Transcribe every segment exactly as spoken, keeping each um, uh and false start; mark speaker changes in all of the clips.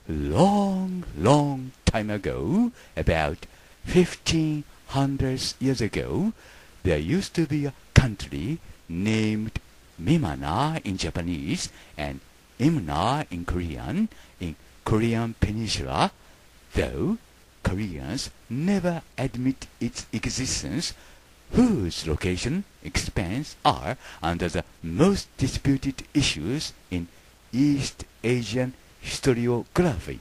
Speaker 1: long, long time ago, about fifteen hundred years ago, there used to be a country named Mimana in Japanese and Imna in Korean, in Korean Peninsula, though Koreans never admit its existence, whose location, expense are under the most disputed issues in East Asian historiography.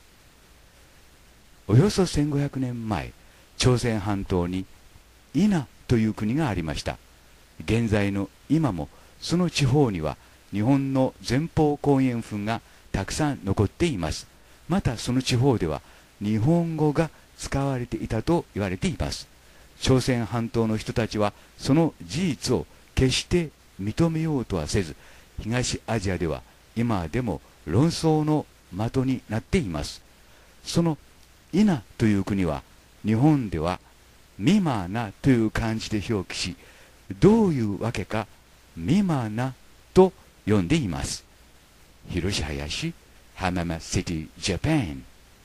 Speaker 1: およそせんごひゃくねんまえ、朝鮮半島に伊那という国がありました。現在の今もその地方には日本の前方後円墳がたくさん残っています。またその地方では日本語が使われていたと言われています。朝鮮半島の人たちはその事実を決して認めようとはせず、東アジアでは今でも論争の的になっています。その伊那という国は日本ではミマナという漢字で表記し、どういうわけかミマナと呼んでいます。広志林、浜松シティ、ジャパン。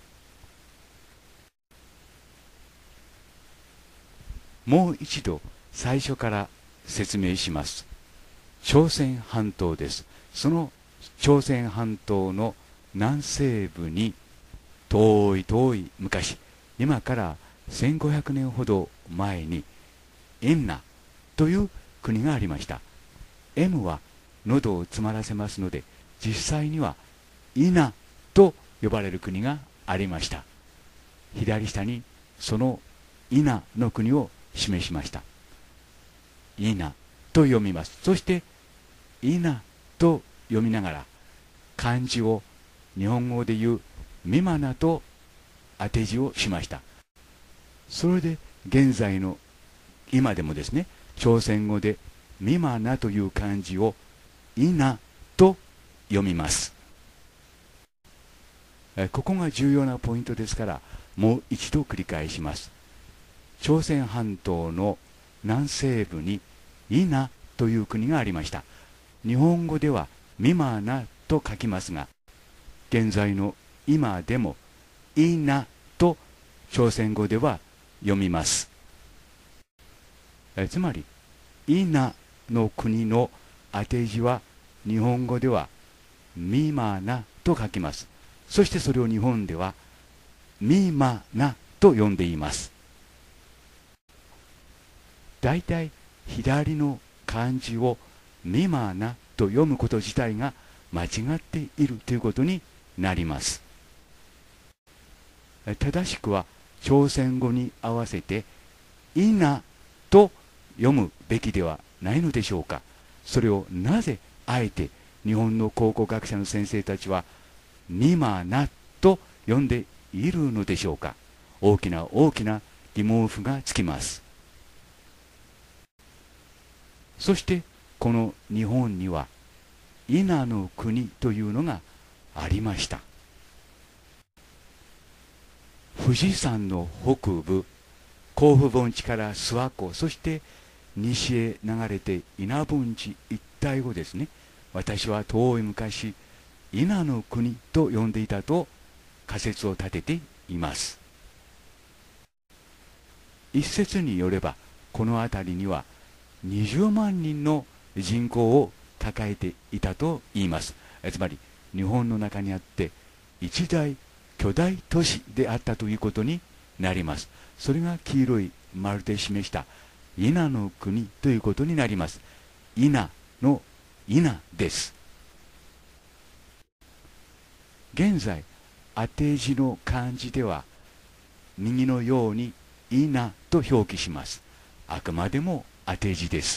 Speaker 1: もう一度最初から説明します。朝鮮半島です。その朝鮮半島の南西部に遠い遠い昔、今からせんごひゃくねんほど前にエンナという国がありました。 M は喉を詰まらせますので、実際にはイナと呼ばれる国がありました。左下にそのイナの国を示しました。イナと読みます。そしてイナと読みながら漢字を日本語で言うミマナと当て字をしました。それで現在の今でもですね、朝鮮語でミマナという漢字をイナと読みます。ここが重要なポイントですから、もう一度繰り返します。朝鮮半島の南西部にイナという国がありました。日本語ではミマナと書きますが、現在の今でもイナと朝鮮語では読みます。えつまりイナの国の当て字は日本語ではミマナと書きます。そしてそれを日本ではミマナと呼んでいます。だいたい左の漢字をミマナと読むこと自体が間違っているということになります。正しくは朝鮮語に合わせてイナと読むべきではないのでしょうか。それをなぜあえて日本の考古学者の先生たちはミマナと呼んでいるのでしょうか。大きな大きな疑問符がつきます。そしてこの日本には伊那の国というのがありました。富士山の北部、甲府盆地から諏訪湖、そして西へ流れて伊那盆地一帯をですね、私は遠い昔伊那の国と呼んでいたと仮説を立てています。一説によればこの辺りにはにじゅうまんにんの人口を抱えていたと言います。つまり日本の中にあって一大巨大都市であったということになります。それが黄色い丸で示した伊那の国ということになります。伊那の伊那です。現在当て字の漢字では右のように伊那と表記します。あくまでも当て字です。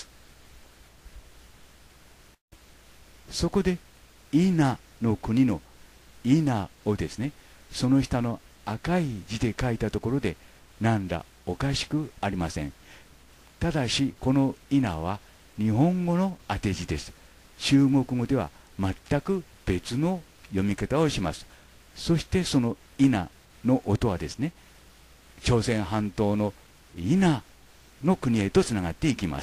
Speaker 1: そこで伊那の国の伊那をですね、その下の赤い字で書いたところで何らおかしくありません。ただしこの伊那は日本語の当て字です。中国語では全く別の読み方をします。そしてその伊那の音はですね、朝鮮半島の伊那の国へとつながっていきます。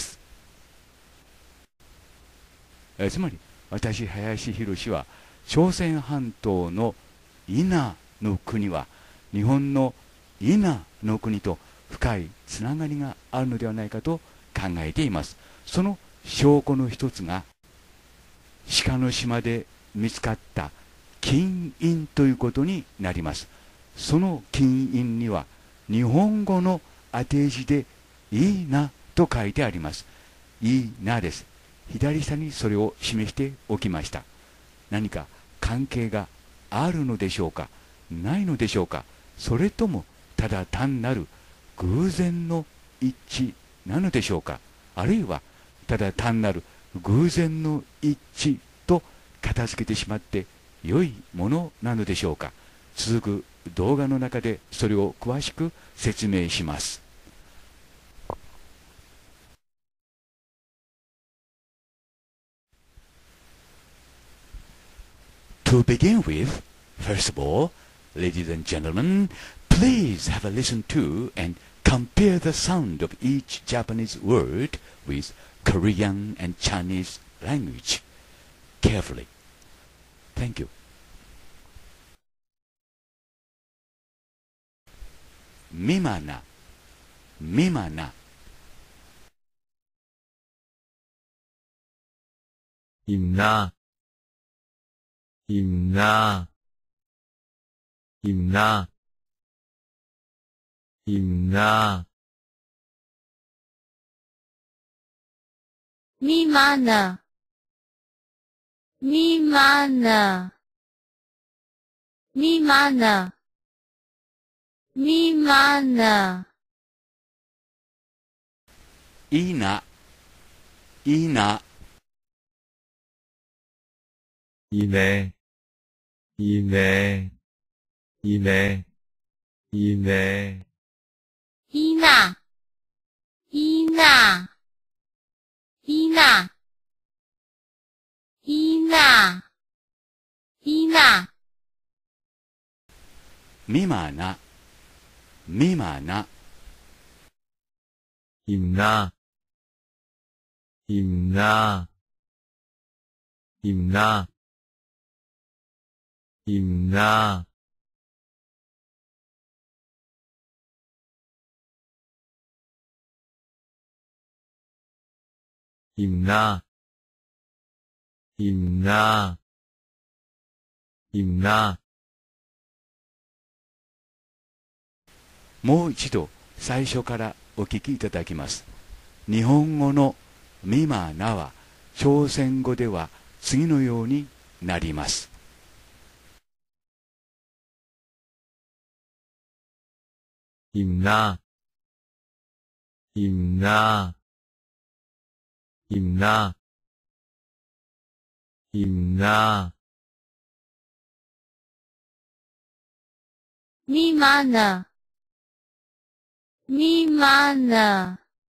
Speaker 1: えつまり私林博は朝鮮半島の稲の国は日本の稲の国と深いつながりがあるのではないかと考えています。その証拠の一つが鹿の島で見つかった金印ということになります。その金印には日本語の当て字でいいなと書いてあります。いいなです。左下にそれを示しておきました。何か関係があるのでしょうか、ないのでしょうか、それともただ単なる偶然の一致なのでしょうか、あるいはただ単なる偶然の一致と片付けてしまって良いものなのでしょうか。続く動画の中でそれを詳しく説明します。To begin with, first of all, ladies and gentlemen, please have a listen to and compare the sound of each Japanese word with Korean and Chinese language carefully. Thank you. みまな、みまな。
Speaker 2: 임나, 임나, 임나, 임나,
Speaker 3: 미마나, 미마나, 미마나, 미마나,
Speaker 1: いいな、いいな。
Speaker 2: 이네, 이네, 이네, 이네,
Speaker 3: 이나, 이나, 이나, 이나, 이나,
Speaker 1: みまな、みまな。
Speaker 2: 임나, 임나, 임나, 임나, 임나, 임나, 임나,
Speaker 1: もう一度最初からお聞きいただきます。日本語のみまなは朝鮮語では次のようになります。
Speaker 2: 임나, 임나, 임나, 임나,
Speaker 3: 미마나, 미마나,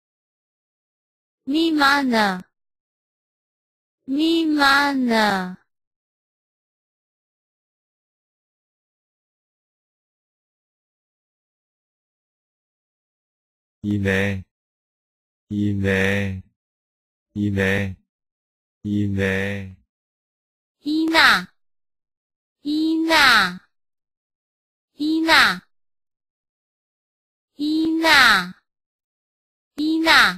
Speaker 3: 미마나, 미마나,
Speaker 2: 이네, 이네, 이네, 이네,
Speaker 3: 이나, 이나, 이나, 이나, 이나,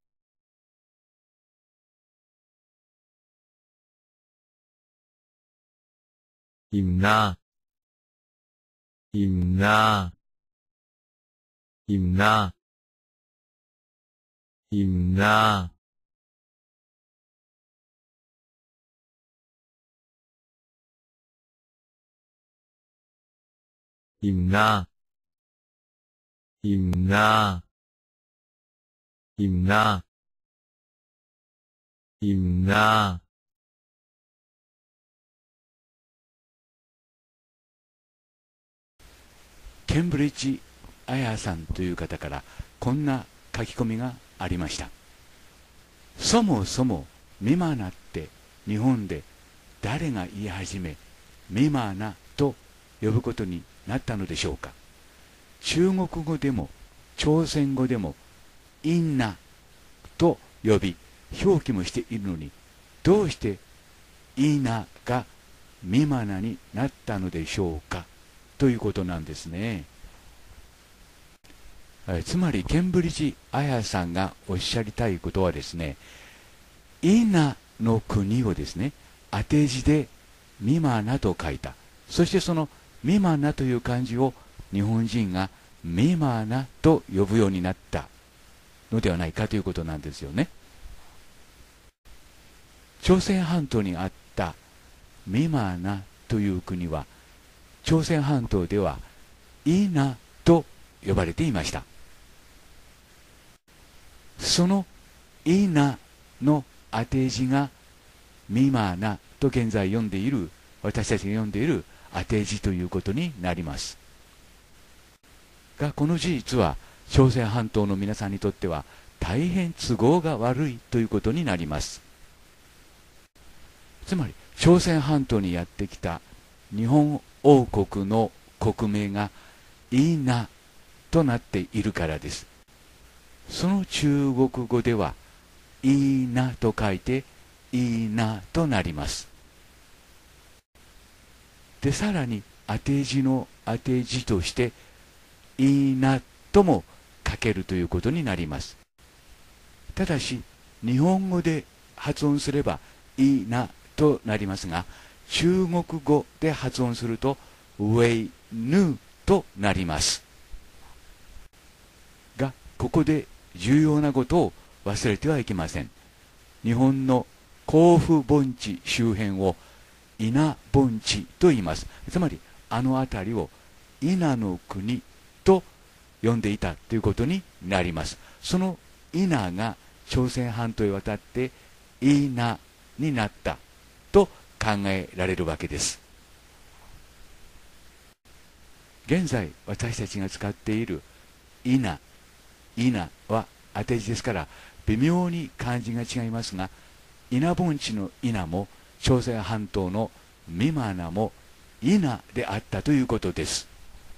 Speaker 2: 임나, 임나, 임나, 임나, 임나, 임나, 임나, 임나,
Speaker 1: ケンブリッジ・アヤさんという方からこんな書き込みがありました。そもそもミマナって日本で誰が言い始めミマナと呼ぶことになったのでしょうか。中国語でも朝鮮語でもインナと呼び表記もしているのに、どうしてイーナがミマナになったのでしょうかということなんですね。えつまりケンブリッジ・アヤさんがおっしゃりたいことはですね、イナの国をですね、当て字でミマナと書いた。そしてそのミマナという漢字を日本人がミマナと呼ぶようになったのではないかということなんですよね。朝鮮半島にあったミマナという国は、朝鮮半島ではイナと呼ばれていました。そのイナの当て字がミマナと現在読んでいる、私たちが読んでいる当て字ということになりますが、この事実は朝鮮半島の皆さんにとっては大変都合が悪いということになります。つまり朝鮮半島にやってきた日本王国の国名がイーナとなっているからです。その中国語ではイーナと書いてイーナとなります。で、さらに当て字の当て字としてイーナとも書けるということになります。ただし日本語で発音すればイーナとなりますが、中国語で発音するとウェイヌーとなりますが、ここで重要なことを忘れてはいけません。日本の甲府盆地周辺を稲盆地と言います。つまりあの辺りを稲の国と呼んでいたということになります。その稲が朝鮮半島へ渡ってイナになったと考えられるわけです。現在私たちが使っているイナ、イナは当て字ですから微妙に漢字が違いますが、稲盆地の稲も朝鮮半島のミマナもイナであったということです。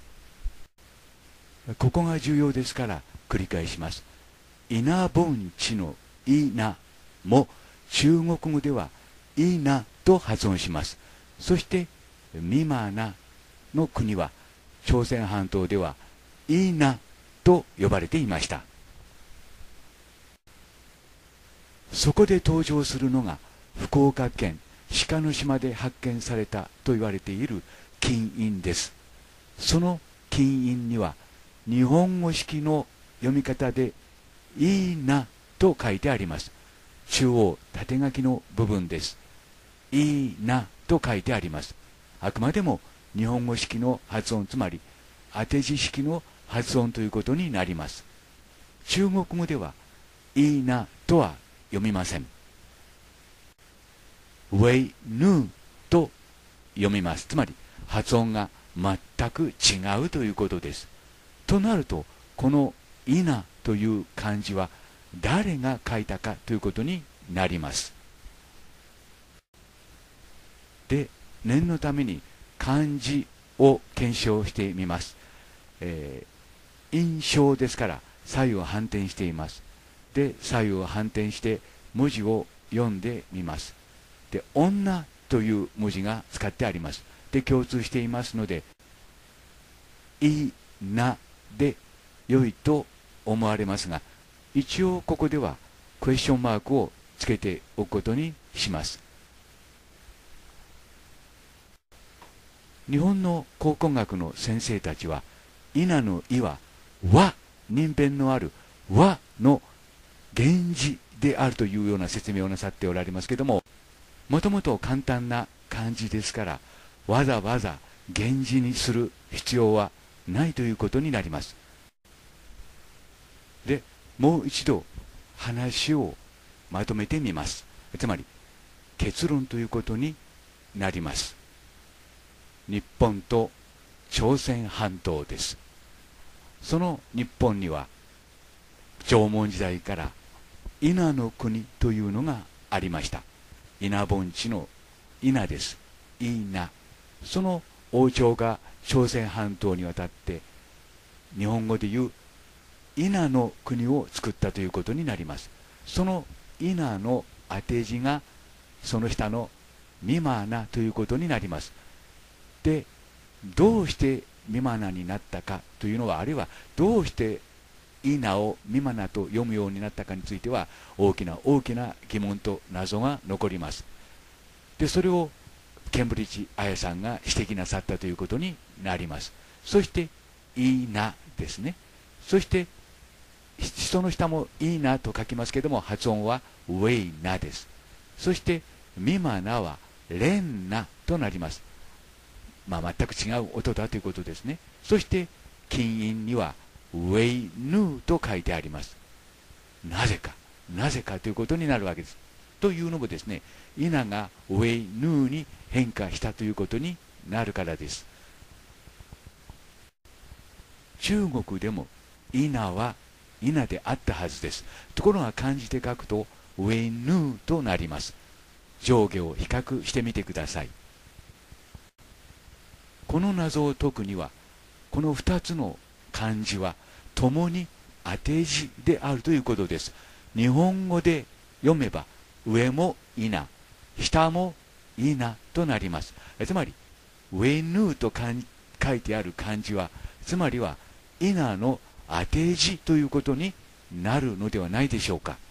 Speaker 1: ここが重要ですから繰り返します。稲盆地のイナも中国語ではイナと発音します。そしてミマナの国は朝鮮半島ではイナと呼ばれていました。そこで登場するのが福岡県鹿の島で発見されたと言われている金印です。その金印には日本語式の読み方でいいなと書いてあります。中央縦書きの部分です。いいなと書いてあります。あくまでも日本語式の発音、つまり当て字式の発音ということになります。中国語ではいいなとは読みません。ウェイヌーと読みます。つまり発音が全く違うということです。となるとこのイナという漢字は誰が書いたかということになります。で、念のために漢字を検証してみます。えー、印象ですから左右を反転しています。で、左右を反転して文字を読んでみます。で、女という文字が使ってあります。で、共通していますので、いなで良いと思われますが、一応ここではクエスチョンマークをつけておくことにします。日本の考古学の先生たちは、稲の「い」は和、人弁のある和の源氏であるというような説明をなさっておられますけれども、もともと簡単な漢字ですから、わざわざ源氏にする必要はないということになります。で、もう一度話をまとめてみます。つまり結論ということになります。日本と朝鮮半島です。その日本には縄文時代から稲の国というのがありました。稲盆地の稲です。稲。その王朝が朝鮮半島に渡って日本語でいう稲の国を作ったということになります。その稲の当て字がその下のミマナということになります。で、どうしてミマナになったかというのは、あるいはどうしてイナをミマナと読むようになったかについては、大きな大きな疑問と謎が残ります。で、それをケンブリッジ彩さんが指摘なさったということになります。そしてイナですね。そして人の下もイナと書きますけども、発音はウェイナです。そしてミマナはレンナとなります。まあ、全く違う音だということですね。そして近音にはウェイヌーと書いてあります。なぜかなぜかということになるわけです。というのもですね、イナがウェイヌーに変化したということになるからです。中国でもイナはイナであったはずです。ところが漢字で書くとウェイヌーとなります。上下を比較してみてください。この謎を解くには、このふたつの漢字は共に当て字であるということです。日本語で読めば上もイナ、下もイナとなります。つまりウェイヌーと書いてある漢字は、つまりはイナの当て字ということになるのではないでしょうか。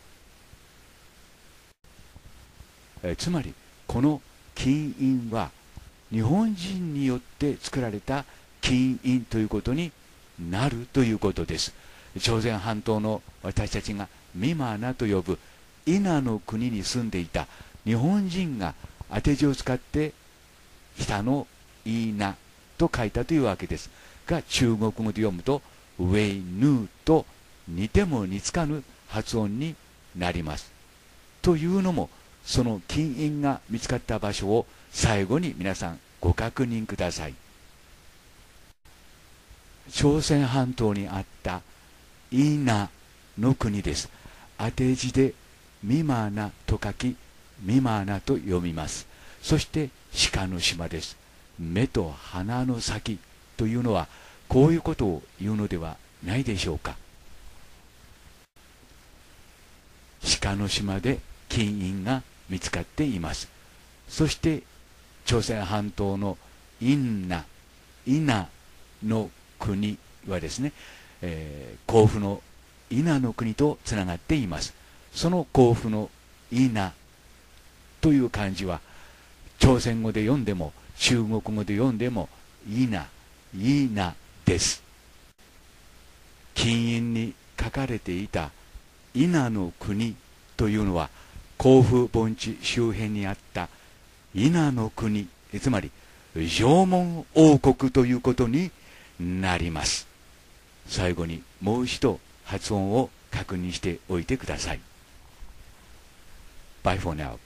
Speaker 1: えつまりこの金印は日本人によって作られた金印ということになるということです。朝鮮半島の私たちがミマナと呼ぶイナの国に住んでいた日本人が当て字を使って下のイナと書いたというわけですが、中国語で読むとウェイヌーと似ても似つかぬ発音になります。というのも、その金印が見つかった場所を最後に皆さんご確認ください。朝鮮半島にあったイナの国です。当て字でミマナと書き、ミマナと読みます。そして鹿の島です。目と鼻の先というのはこういうことを言うのではないでしょうか。鹿の島で金印が見つかっています。そして朝鮮半島のインナ、イナの国はですね、えー、甲府のイナの国とつながっています。その甲府のイナという漢字は、朝鮮語で読んでも中国語で読んでもイナ、イナです。金印に書かれていたイナの国というのは、甲府盆地周辺にあったイナの国、つまり縄文王国ということになります。最後にもう一度発音を確認しておいてください。Bye for now。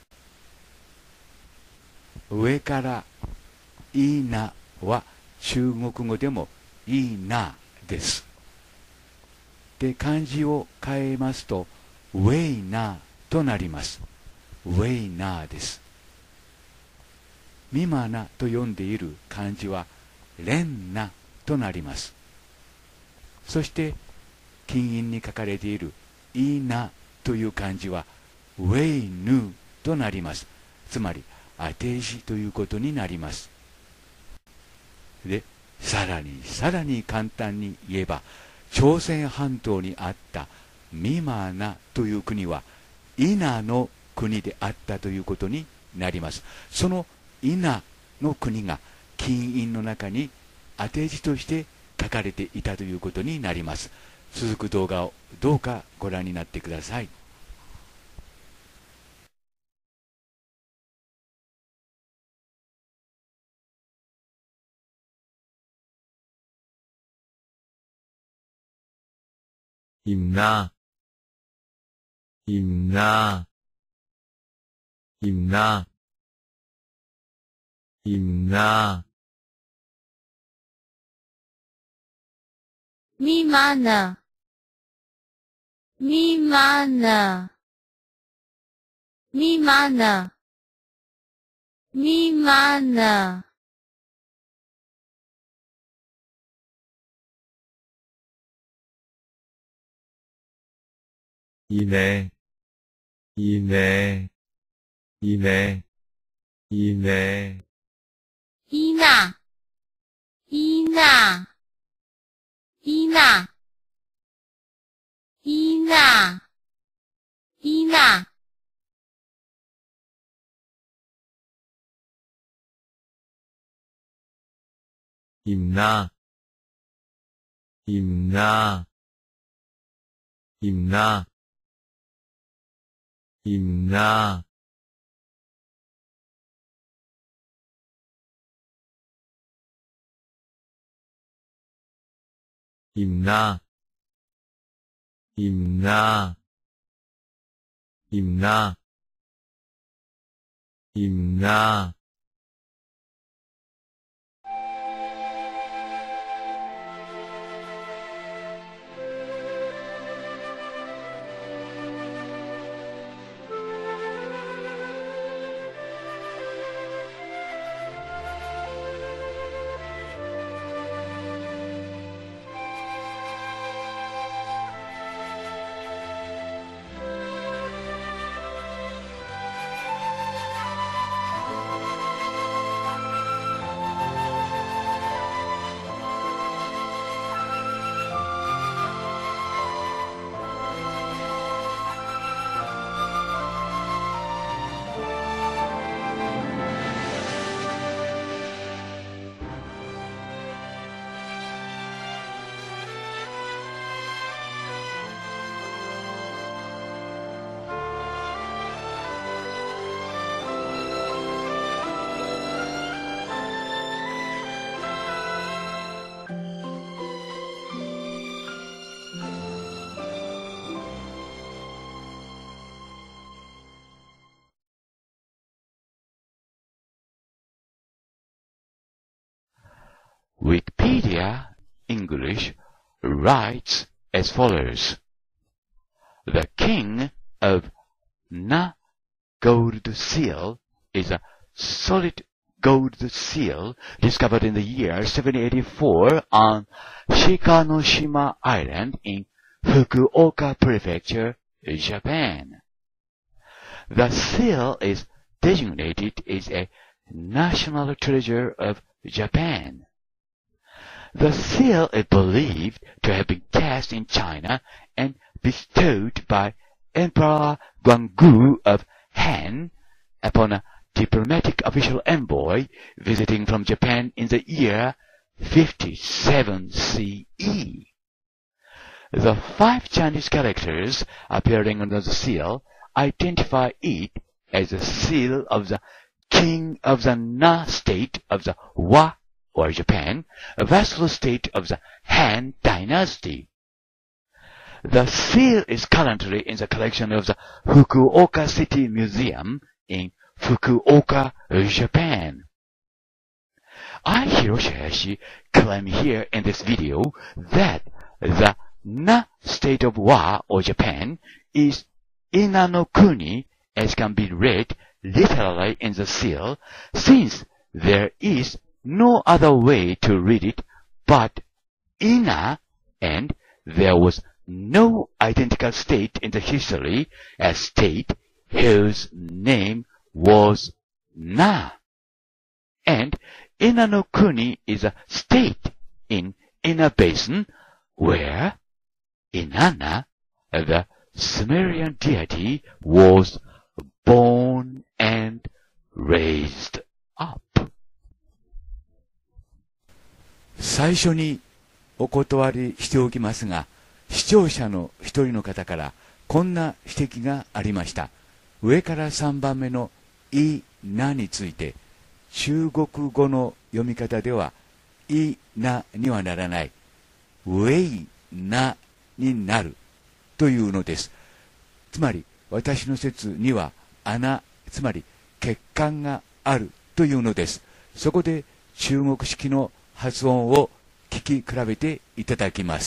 Speaker 1: 上からイナは中国語でもイナです。で、漢字を変えますとウェイナとなります。ウェイナです。ミマナと読んでいる漢字はレンナとなります。そして金印に書かれているイナという漢字はウェイヌとなります。つまり当て字ということになります。で、さらにさらに簡単に言えば、朝鮮半島にあったミマナという国はイナの国であったということになります。そのイナの国が金印の中に当て字として書かれていたということになります。続く動画をどうかご覧になってください。
Speaker 2: 임나, 임나, 임나, 임나,
Speaker 3: 미마나, 미마나, 미마나, 미마나.
Speaker 2: 이내, 이내, 이내, 이내,
Speaker 3: 이나, 이나, 이나, 이나, 이나,
Speaker 2: 임나, 임나, 임나, 임나, 임나, 임나, 임나, 임나,
Speaker 1: Wikipedia English writes as follows. The king of Na gold seal is a solid gold seal discovered in the year seven eighty-four on Shikanoshima Island in Fukuoka Prefecture, Japan. The seal is designated as a national treasure of Japan. The seal is believed to have been cast in China and bestowed by Emperor Guanggu of Han upon a diplomatic official envoy visiting from Japan in the year fifty-seven C E. The five Chinese characters appearing on the seal identify it as the seal of the king of the Na state of the Wa or Japan, a vassal state of the Han dynasty. The seal is currently in the collection of the Fukuoka City Museum in Fukuoka, Japan. I, Hiroshi Hayashi, claim here in this video that the Na state of Wa or Japan is Ina-no-kuni, as can be read literally in the seal, since there is no other way to read it but Ina, and there was no identical state in the history as state whose name was Na. And Ina-no-kuni is a state in Ina Basin where Inanna, the Sumerian deity, was born and raised up.
Speaker 4: 最初にお断りしておきますが、視聴者の一人の方からこんな指摘がありました。上からさんばんめのいなについて、中国語の読み方ではいなにはならない、ウェイなになるというのです。つまり私の説には穴、つまり血管があるというのです。そこで中国式の発音を聞き比べていただきます。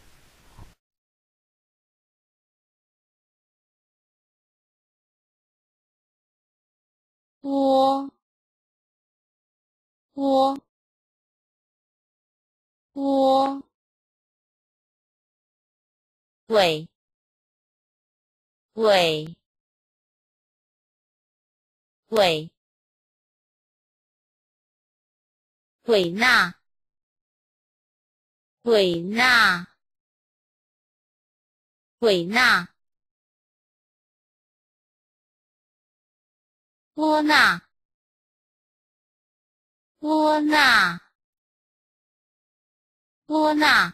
Speaker 3: 窝窝窝尾尾尾归纳，归纳，归纳，波纳，波纳，波纳，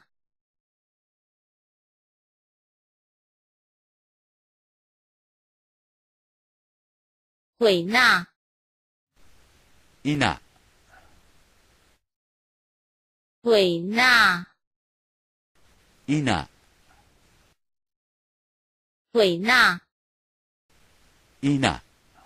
Speaker 3: 归纳，
Speaker 4: いな、
Speaker 3: 归纳，
Speaker 4: いな、
Speaker 3: 归纳，
Speaker 4: いな。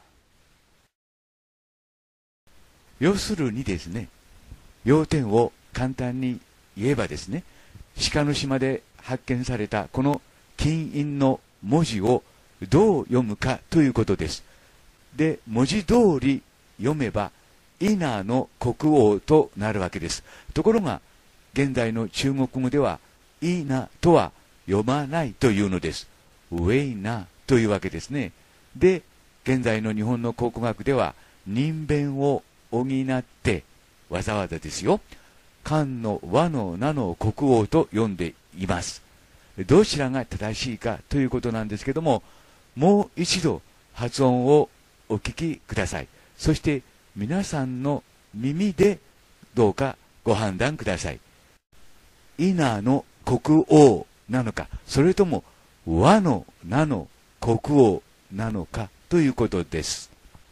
Speaker 4: 要するにですね、要点を簡単に言えばですね、鹿の島で発見されたこの金印の文字をどう読むかということです。で、文字通り読めば、イナの国王となるわけです。ところが、現在の中国語では、イナとは読まないというのです。ウェイナというわけですね。で、現在の日本の考古学では、人弁を補ってわざわざですよ、漢の和の名の国王と呼んでいます。どちらが正しいかということなんですけども、もう一度発音をお聞きください。そして皆さんの耳でどうかご判断ください。イナの国王なのか、それとも和の名の国王なのかということです。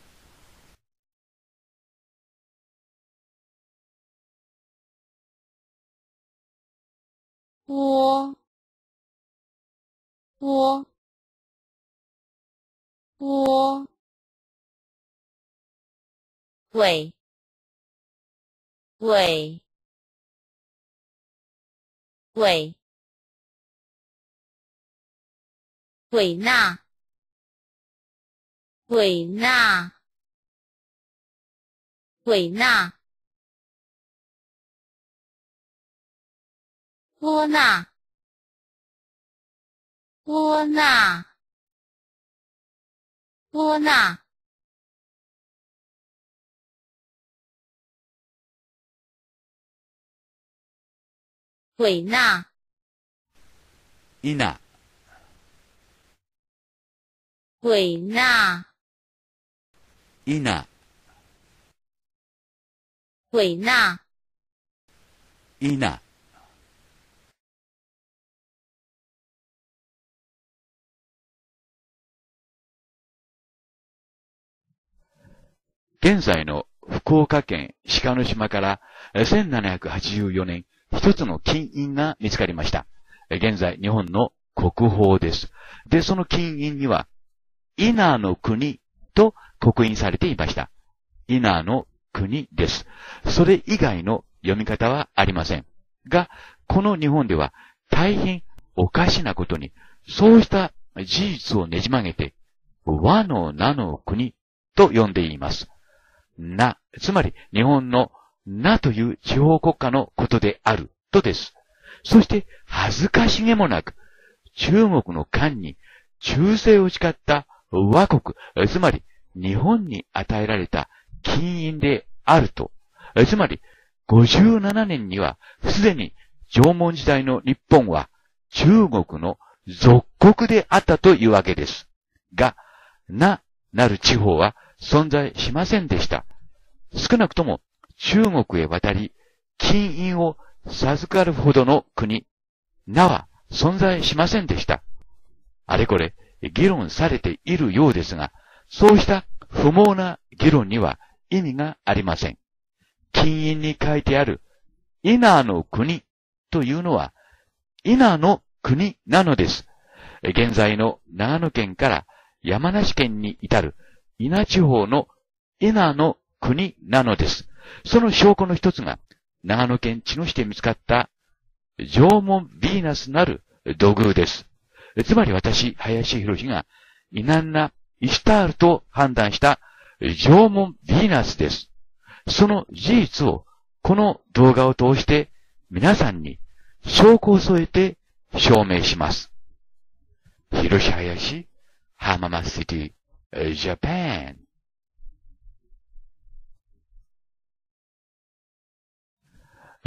Speaker 3: 波，波，波，归，归，归，归纳，归纳，归纳，波纳，波纳，波纳，归纳，
Speaker 4: イナ、
Speaker 3: 归纳，
Speaker 4: イナ、
Speaker 3: 归纳，
Speaker 4: イナ。現在の福岡県鹿の島からせんななひゃくはちじゅうよねん、一つの金印が見つかりました。現在日本の国宝です。で、その金印には、イナの国と刻印されていました。イナの国です。それ以外の読み方はありません。が、この日本では大変おかしなことに、そうした事実をねじ曲げて、和の名の国と呼んでいます。な、つまり日本のなという地方国家のことであるとです。そして恥ずかしげもなく中国の漢に忠誠を誓った倭国、つまり日本に与えられた金印であると。つまりごじゅうななねんにはすでに縄文時代の日本は中国の属国であったというわけです。が、な、なる地方は存在しませんでした。少なくとも中国へ渡り、金印を授かるほどの国、なは存在しませんでした。あれこれ議論されているようですが、そうした不毛な議論には意味がありません。金印に書いてある、伊那の国というのは、伊那の国なのです。現在の長野県から山梨県に至る伊那地方の伊那の国なのです。その証拠の一つが、長野県茅野市で見つかった縄文ヴィーナスなる土偶です。つまり私、林博がイナンナ・イシュタールと判断した縄文ヴィーナスです。その事実をこの動画を通して皆さんに証拠を添えて証明します。広林、浜松シティ、ジャパン。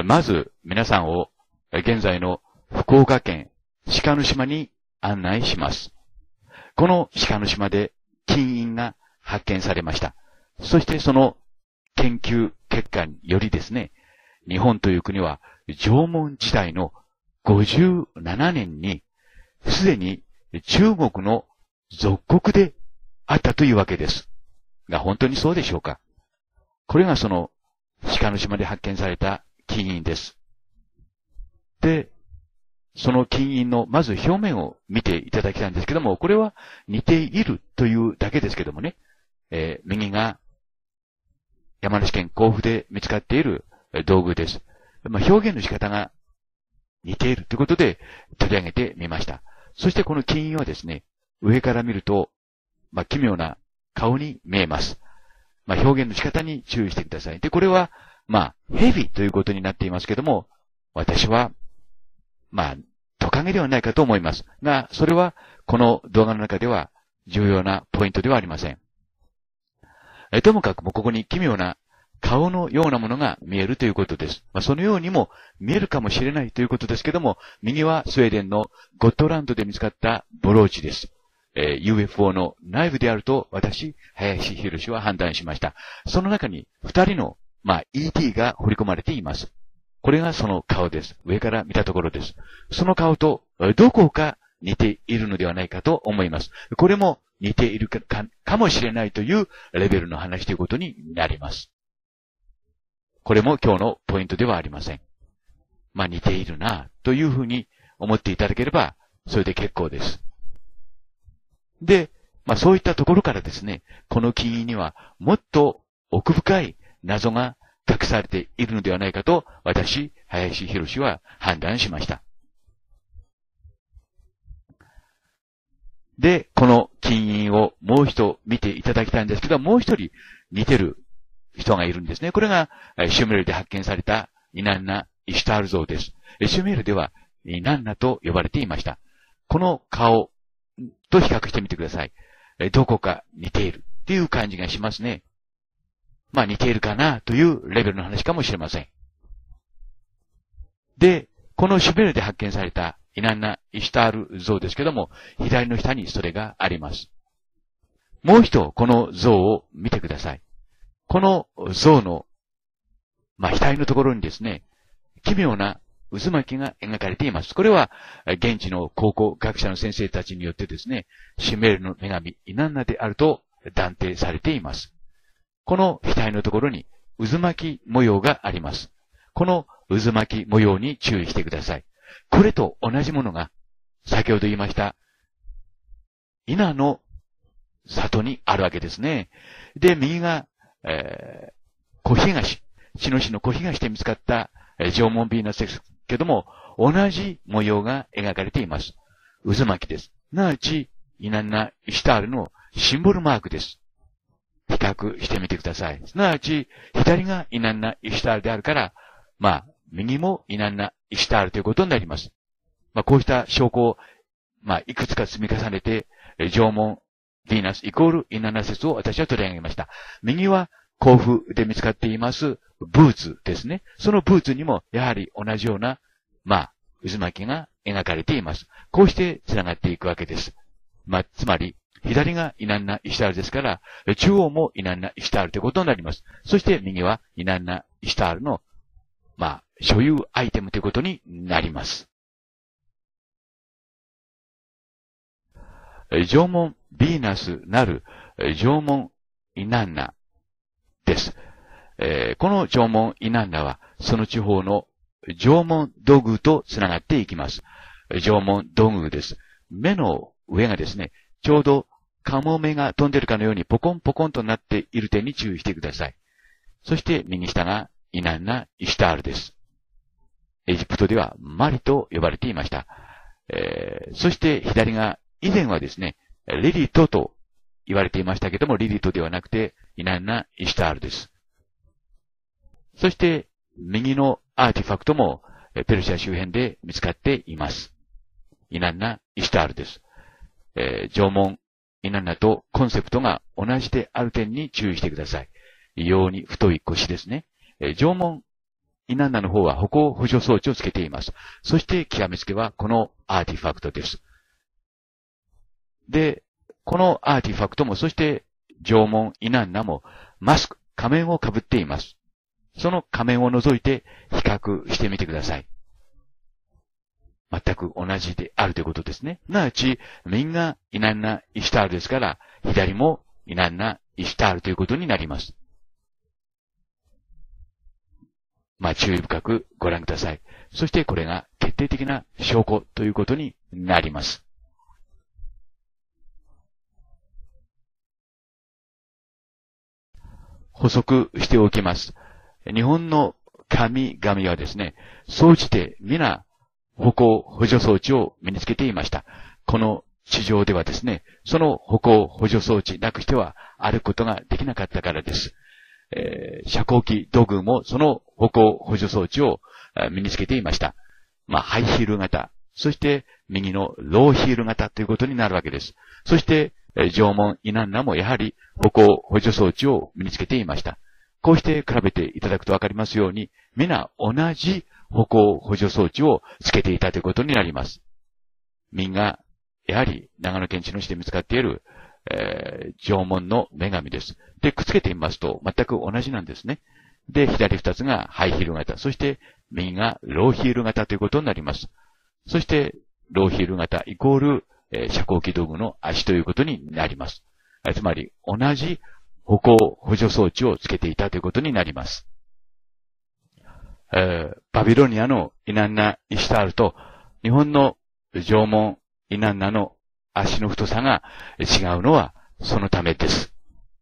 Speaker 1: まず皆さんを現在の福岡県鹿の島に案内します。この鹿の島で金印が発見されました。そしてその研究結果によりですね、日本という国は縄文時代のごじゅうななねんにすでに中国の属国であったというわけです。が本当にそうでしょうか？これがその鹿の島で発見された金印です。で、その金印のまず表面を見ていただきたいんですけども、これは似ているというだけですけどもね、えー、右が山梨県甲府で見つかっている道具です。まあ、表現の仕方が似ているということで取り上げてみました。そしてこの金印はですね、上から見ると、まあ、奇妙な顔に見えます。まあ、表現の仕方に注意してください。で、これは、まあ、蛇ということになっていますけども、私は、まあ、トカゲではないかと思いますが、それはこの動画の中では重要なポイントではありません。えともかくもここに奇妙な顔のようなものが見えるということです。まあ、そのようにも見えるかもしれないということですけども、右はスウェーデンのゴットランドで見つかったブローチです。えー、ユーエフオー の内部であると私、林博は判断しました。その中に二人の、まあ、イーティー が彫り込まれています。これがその顔です。上から見たところです。その顔とどこか似ているのではないかと思います。これも似ているか、か、かもしれないというレベルの話ということになります。これも今日のポイントではありません。まあ似ているなというふうに思っていただければそれで結構です。で、まあそういったところからですね、この金印にはもっと奥深い謎が隠されているのではないかと、私、林博は判断しました。で、この金印をもう一度見ていただきたいんですけど、もう一人似てる人がいるんですね。これが、シュメールで発見されたイナンナ・イシュタール像です。シュメールではイナンナと呼ばれていました。この顔と比較してみてください。どこか似ているっていう感じがしますね。まあ似ているかなというレベルの話かもしれません。で、このシュメールで発見されたイナンナ・イシュタール像ですけども、左の下にそれがあります。もう一度この像を見てください。この像の、まあ、額のところにですね、奇妙な渦巻きが描かれています。これは、現地の考古学者の先生たちによってですね、シュメールの女神イナンナであると断定されています。この額のところに渦巻き模様があります。この渦巻き模様に注意してください。これと同じものが、先ほど言いました、伊那の里にあるわけですね。で、右が、えー、小東、茅野市の小東で見つかった、えー、縄文ヴィーナスですけども、同じ模様が描かれています。渦巻きです。すなわち、イナンナ・イシュタールのシンボルマークです。比較してみてください。すなわち、左がイナンナ・イシュタールであるから、まあ、右もイナンナ・イシュタールということになります。まあ、こうした証拠を、まあ、いくつか積み重ねて、縄文ヴィーナスイコールイナンナ説を私は取り上げました。右は甲府で見つかっていますブーツですね。そのブーツにもやはり同じような、まあ、渦巻きが描かれています。こうして繋がっていくわけです。まあ、つまり、左がイナンナ・イシュタールですから、中央もイナンナ・イシュタールということになります。そして右はイナンナ・イシュタールの、まあ、所有アイテムということになります。縄文ヴィーナスなる縄文イナンナです。えー、この縄文イナンナは、その地方の縄文土偶とつながっていきます。縄文土偶です。目の上がですね、ちょうどカモメが飛んでるかのようにポコンポコンとなっている点に注意してください。そして右下がイナンナ・イシュタールです。エジプトではマリと呼ばれていました。えー、そして左が以前はですね、リリトと言われていましたけども、リリトではなくてイナンナ・イシュタールです。そして右のアーティファクトもペルシャ周辺で見つかっています。イナンナ・イシュタールです。えー、縄文イナンナとコンセプトが同じである点に注意してください。異様に太い腰ですね。えー、縄文
Speaker 4: イナンナの方は歩行補助装置をつけています。そして極めつけはこのアーティファクトです。で、このアーティファクトも、そして縄文イナンナもマスク、仮面をかぶっています。その仮面を除いて比較してみてください。全く同じであるということですね。すなわち、右がイナンナ・イシュタールですから、左もイナンナ・イシュタールということになります。まあ、注意深くご覧ください。そしてこれが決定的な証拠ということになります。補足しておきます。日本の神々はですね、総じて皆歩行補助装置を身につけていました。この地上ではですね、その歩行補助装置なくしては歩くことができなかったからです。えー、遮光器土偶もその歩行補助装置を身につけていました。まあ、ハイヒール型、そして右のローヒール型ということになるわけです。そして、縄文イナンナもやはり歩行補助装置を身につけていました。こうして比べていただくとわかりますように、皆同じ歩行補助装置をつけていたということになります。みんな、やはり長野県茅野市で見つかっている、えー、縄文の女神です。で、くっつけてみますと全く同じなんですね。で、左二つがハイヒール型、そして右がローヒール型ということになります。そして、ローヒール型イコール、えー、遮光器道具の足ということになります。つまり、同じ歩行補助装置をつけていたということになります。えー、バビロニアのイナンナ・イシュタールと日本の縄文イナンナの足の太さが違うのはそのためです。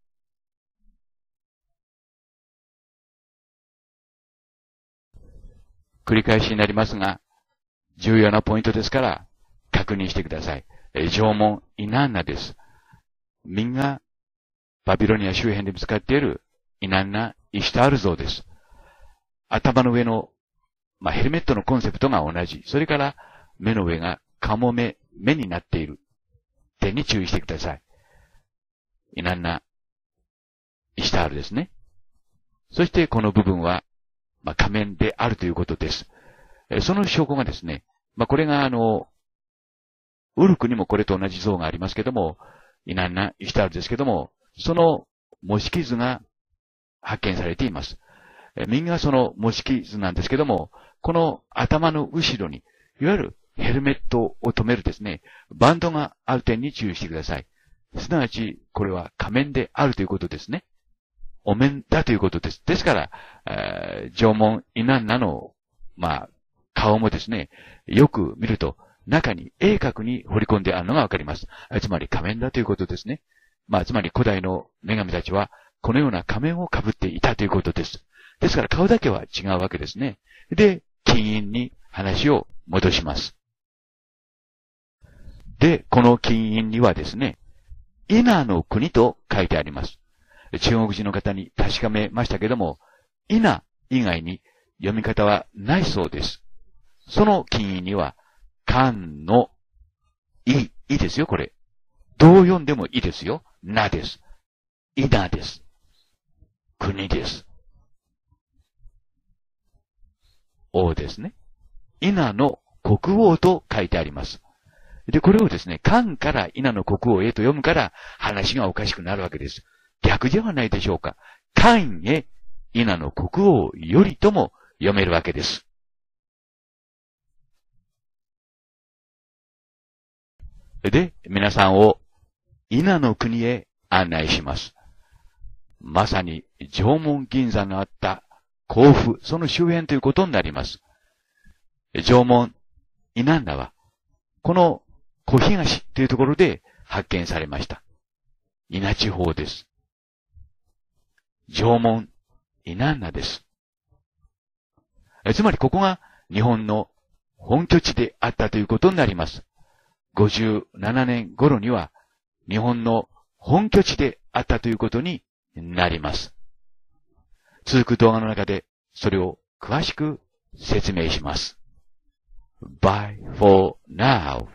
Speaker 4: 繰り返しになりますが、重要なポイントですから確認してください。えー、縄文イナンナです。みんなバビロニア周辺で見つかっているイナンナ・イシュタール像です。頭の上の、まあ、ヘルメットのコンセプトが同じ。それから目の上がカモメ、目になっている点に注意してください。イナンナ・イシュタールですね。そしてこの部分は、まあ、仮面であるということです。その証拠がですね、まあ、これがあの、ウルクにもこれと同じ像がありますけども、イナンナ・イシュタールですけども、その模式図が発見されています。右がその模式図なんですけども、この頭の後ろに、いわゆるヘルメットを留めるですね、バンドがある点に注意してください。すなわち、これは仮面であるということですね。お面だということです。ですから、えー、縄文イナンナの、まあ、顔もですね、よく見ると、中に鋭角に彫り込んであるのがわかります。つまり仮面だということですね。まあ、つまり古代の女神たちは、このような仮面をかぶっていたということです。ですから顔だけは違うわけですね。で、金印に話を戻します。で、この金印にはですね、イナの国と書いてあります。中国人の方に確かめましたけども、イナ以外に読み方はないそうです。その金印には、漢のい、いですよ、これ。どう読んでもいいですよ。なです。イナです。国です。王ですね。イナの国王と書いてあります。で、これをですね、漢からイナの国王へと読むから話がおかしくなるわけです。逆ではないでしょうか。漢へイナの国王よりとも読めるわけです。で、皆さんをイナの国へ案内します。まさに縄文銀山があった甲府、その周辺ということになります。縄文イナンナは、この小東というところで発見されました。伊那地方です。縄文イナンナです。つまりここが日本の本拠地であったということになります。ごじゅうななねん頃には日本の本拠地であったということになります。続く動画の中でそれを詳しく説明します。Bye for now.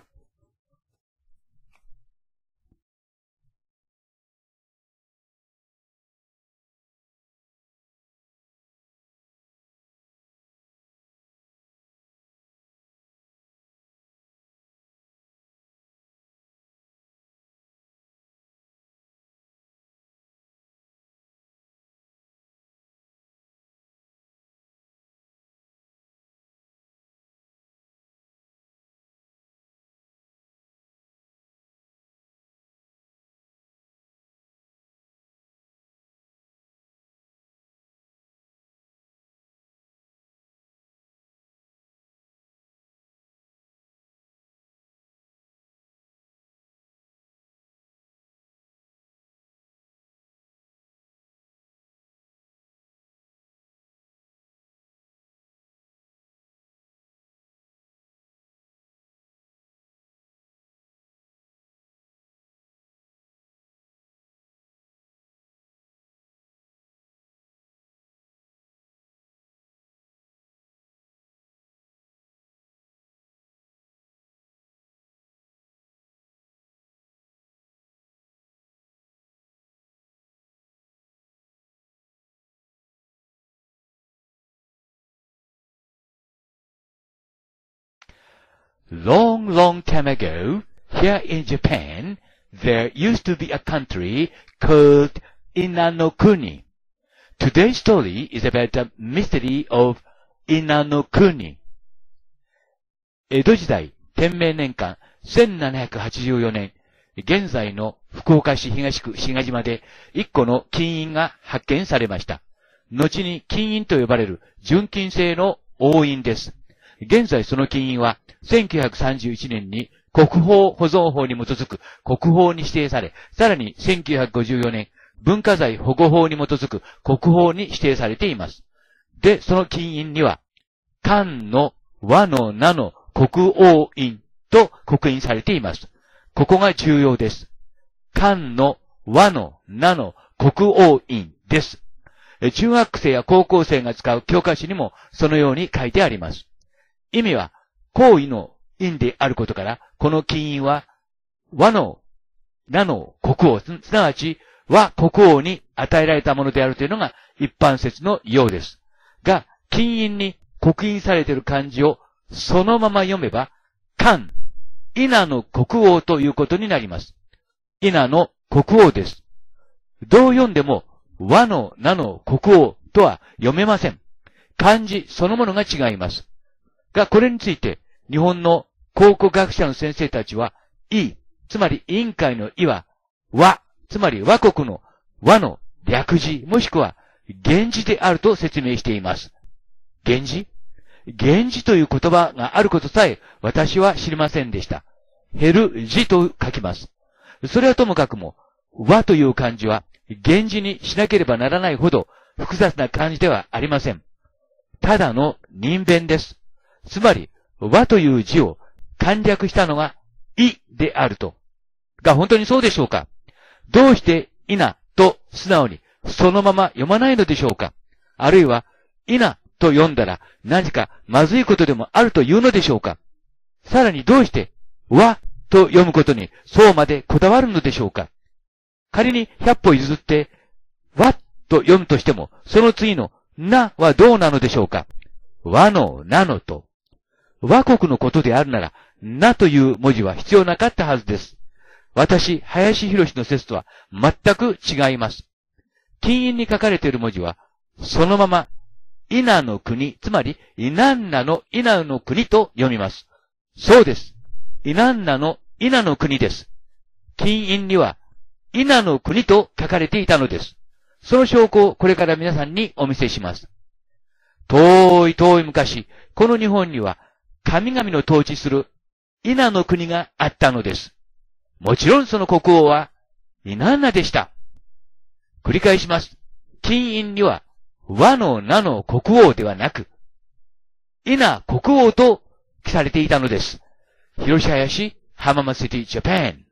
Speaker 1: Long, long time ago, here in Japan, there used to be a country called Inanokuni. Today's story is about the mystery of Inanokuni. 江戸時代、天明年間せんななひゃくはちじゅうよねん、現在の福岡市東区志賀島で一個の金印が発見されました。後に金印と呼ばれる純金製の王印です。現在その金印はせんきゅうひゃくさんじゅういちねんに国宝保存法に基づく国宝に指定され、さらにせんきゅうひゃくごじゅうよねん文化財保護法に基づく国宝に指定されています。で、その金印には、漢の和の名の国王印と刻印されています。ここが重要です。漢の和の名の国王印です。中学生や高校生が使う教科書にもそのように書いてあります。意味は、皇位の印であることから、この金印は、和の名の国王、すなわち和国王に与えられたものであるというのが一般説のようです。が、金印に刻印されている漢字をそのまま読めば、漢、稲の国王ということになります。稲の国王です。どう読んでも、和の名の国王とは読めません。漢字そのものが違います。が、これについて、日本の考古学者の先生たちは、い、つまり委員会のいは、和、つまり和国の和の略字、もしくは源氏であると説明しています。源氏？源氏という言葉があることさえ私は知りませんでした。ヘル字と書きます。それはともかくも、和という漢字は源氏にしなければならないほど複雑な漢字ではありません。ただの人弁です。つまり、和という字を簡略したのが、いであると。が本当にそうでしょうか？どうして、いなと素直にそのまま読まないのでしょうか？あるいは、いなと読んだら何かまずいことでもあるというのでしょうか？さらにどうして、わと読むことにそうまでこだわるのでしょうか？仮に百歩譲って、わと読むとしても、その次のなはどうなのでしょうか？和のなのと。和国のことであるなら、なという文字は必要なかったはずです。私、林博士の説とは全く違います。金印に書かれている文字は、そのまま、稲の国、つまり、イナンナの稲の国と読みます。そうです。イナンナの稲の国です。金印には、稲の国と書かれていたのです。その証拠をこれから皆さんにお見せします。遠い遠い昔、この日本には、神々の統治する稲の国があったのです。もちろんその国王は、イナンナでした。繰り返します。金印には、和の名の国王ではなく、稲国王と記されていたのです。広島林、浜松シティ、ジャパン。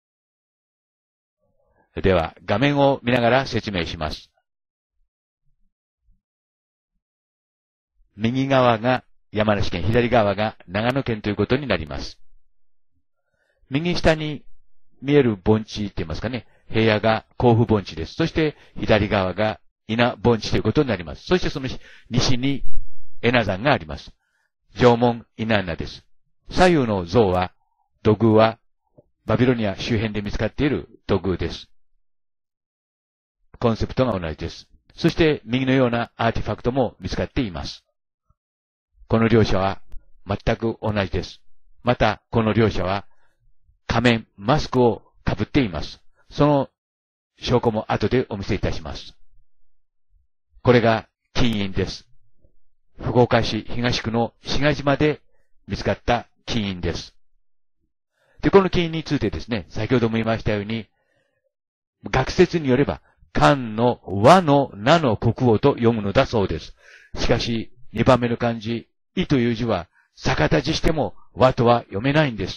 Speaker 1: では、画面を見ながら説明します。右側が山梨県、左側が長野県ということになります。右下に見える盆地って言いますかね。平野が甲府盆地です。そして左側が稲盆地ということになります。そしてその西に恵那山があります。縄文イナンナです。左右の像は、土偶はバビロニア周辺で見つかっている土偶です。コンセプトが同じです。そして右のようなアーティファクトも見つかっています。この両者は全く同じです。また、この両者は仮面、マスクを被っています。その証拠も後でお見せいたします。これが金印です。福岡市東区の志賀島で見つかった金印です。で、この金印についてですね、先ほども言いましたように、学説によれば、漢の和の名の国王と読むのだそうです。しかし、にばんめの漢字、いという字は、逆立ちしても和とは読めないんです。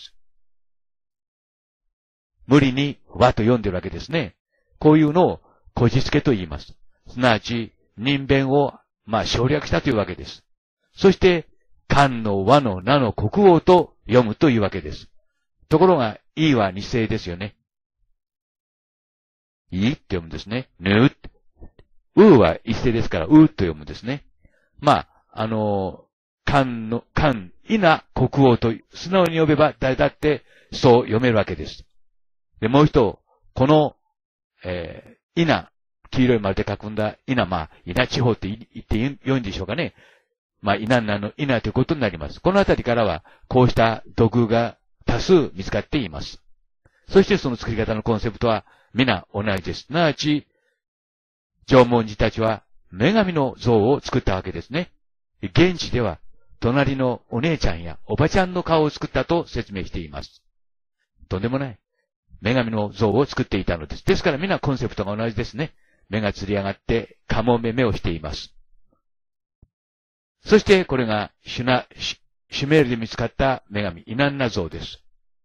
Speaker 1: 無理に和と読んでるわけですね。こういうのをこじつけと言います。すなわち、人弁を、まあ、省略したというわけです。そして、漢の和の名の国王と読むというわけです。ところが、いは二声ですよね。いいって読むんですね。ぬって。うは一声ですから、うと読むんですね。まあ、あの、
Speaker 4: 漢の、漢、稲国王と素直に呼べば誰だってそう読めるわけです。で、もう一度、この、えー、稲、黄色い丸で囲んだ稲、まあ、稲地方って言って良いんでしょうかね。まあ、稲なの稲ということになります。このあたりからは、こうした土偶が多数見つかっています。そしてその作り方のコンセプトは皆同じです。すなわち、縄文人たちは女神の像を作ったわけですね。現地では、隣のお姉ちゃんやおばちゃんの顔を作ったと説明しています。とんでもない。女神の像を作っていたのです。ですから皆コンセプトが同じですね。目がつり上がってカモメ目をしています。そしてこれがシュナ、シュメールで見つかった女神イナンナ像です。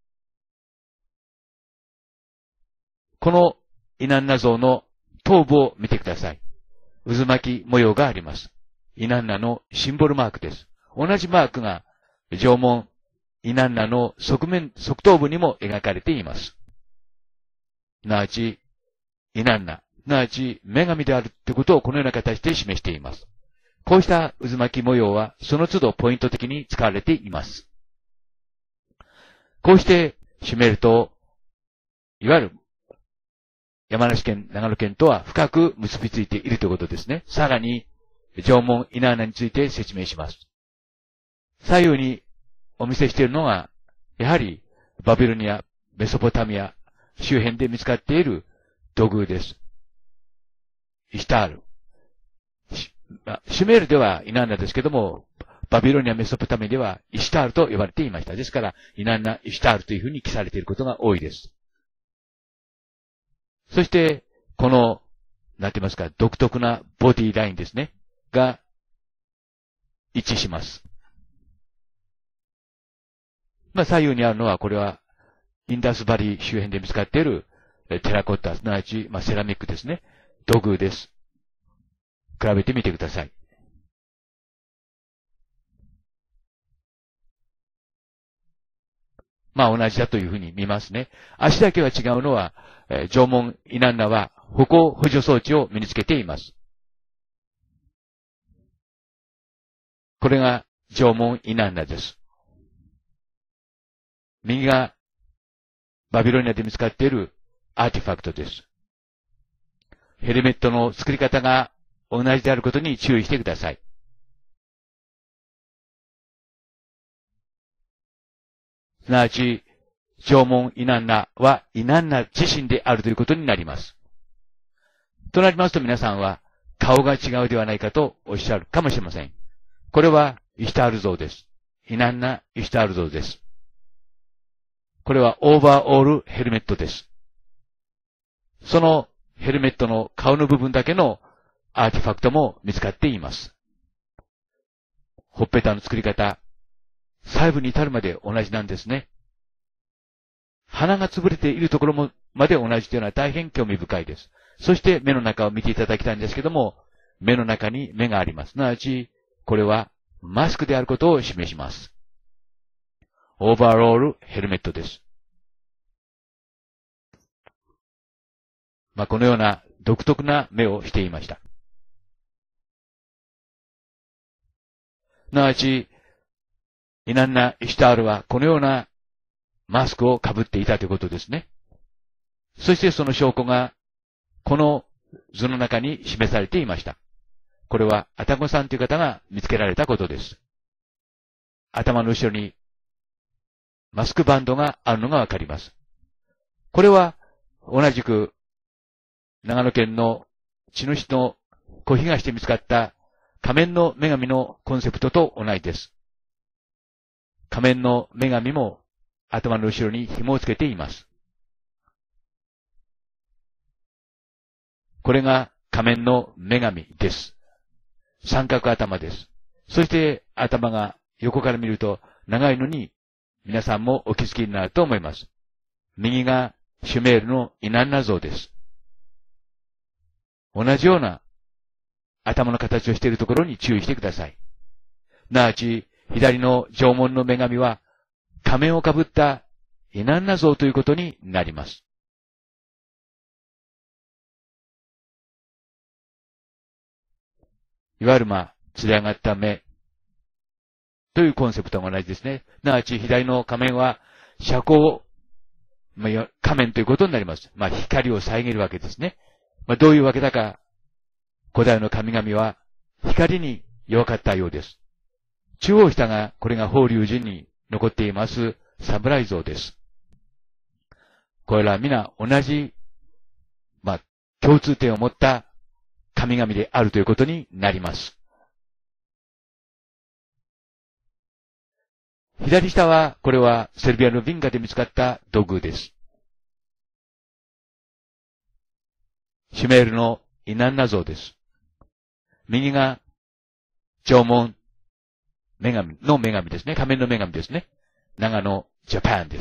Speaker 4: このイナンナ像の頭部を見てください。渦巻き模様があります。イナンナのシンボルマークです。同じマークが縄文イナンナの側面、側頭部にも描かれています。すなわち、イナンナ、すなわち女神であるということをこのような形で示しています。こうした渦巻き模様はその都度ポイント的に使われています。こうしてシュメールと、いわゆる山梨県、長野県とは深く結びついているということですね。さらに、縄文イナンナについて説明します。左右にお見せしているのが、やはりバビロニア、メソポタミア周辺で見つかっている土偶です。イシュタール。シュメールではイナンナですけども、バビロニア、メソポタミアではイシュタールと呼ばれていました。ですから、イナンナ、イシュタールというふうに記されていることが多いです。そして、この、なんて言いますか、独特なボディラインですね。が、一致します。まあ、左右にあるのは、これは、インダスバリー周辺で見つかっている、テラコッタ、すなわち、まあ、セラミックですね。土偶です。比べてみてください。まあ、同じだというふうに見ますね。足だけは違うのは、えー、縄文イナンナは歩行補助装置を身につけています。これが縄文イナンナです。右がバビロニアで見つかっているアーティファクトです。ヘルメットの作り方が同じであることに注意してください。すなわち、縄文イナンナはイナンナ自身であるということになります。となりますと皆さんは顔が違うではないかとおっしゃるかもしれません。これはイシュタール像です。イナンナイシュタール像です。これはオーバーオールヘルメットです。そのヘルメットの顔の部分だけのアーティファクトも見つかっています。ほっぺたの作り方、細部に至るまで同じなんですね。鼻が潰れているところもまで同じというのは大変興味深いです。そして目の中を見ていただきたいんですけども、目の中に目があります。すなわち、これはマスクであることを示します。オーバーオールヘルメットです。まあ、このような独特な目をしていました。すなわち、イナンナ・イシュタールはこのようなマスクをかぶっていたということですね。そしてその証拠が、この図の中に示されていました。これは、アタゴさんという方が見つけられたことです。頭の後ろに、マスクバンドがあるのがわかります。これは、同じく、長野県の茅野市の小東で見つかった仮面の女神のコンセプトと同じです。仮面の女神も頭の後ろに紐をつけています。これが仮面の女神です。三角頭です。そして頭が横から見ると長いのに皆さんもお気づきになると思います。右がシュメールのイナンナ像です。同じような頭の形をしているところに注意してください。すなわち、左の縄文の女神は仮面をかぶったイナンナ像ということになります。いわゆるまあ、つり上がった目、 というコンセプトが同じですね。すなわち左の仮面は遮光、まあ、仮面ということになります。まあ、光を遮るわけですね。まあ、どういうわけだか、古代の神々は光に弱かったようです。中央下が、これが法隆寺に残っています侍像です。これら皆同じ、まあ、共通点を持った神々であるということになります。左下は、これはセルビアのビンカで見つかった土偶です。シュメールのイナンナ像です。右が縄文女神の女神ですね。仮面の女神ですね。長野ジャパンです。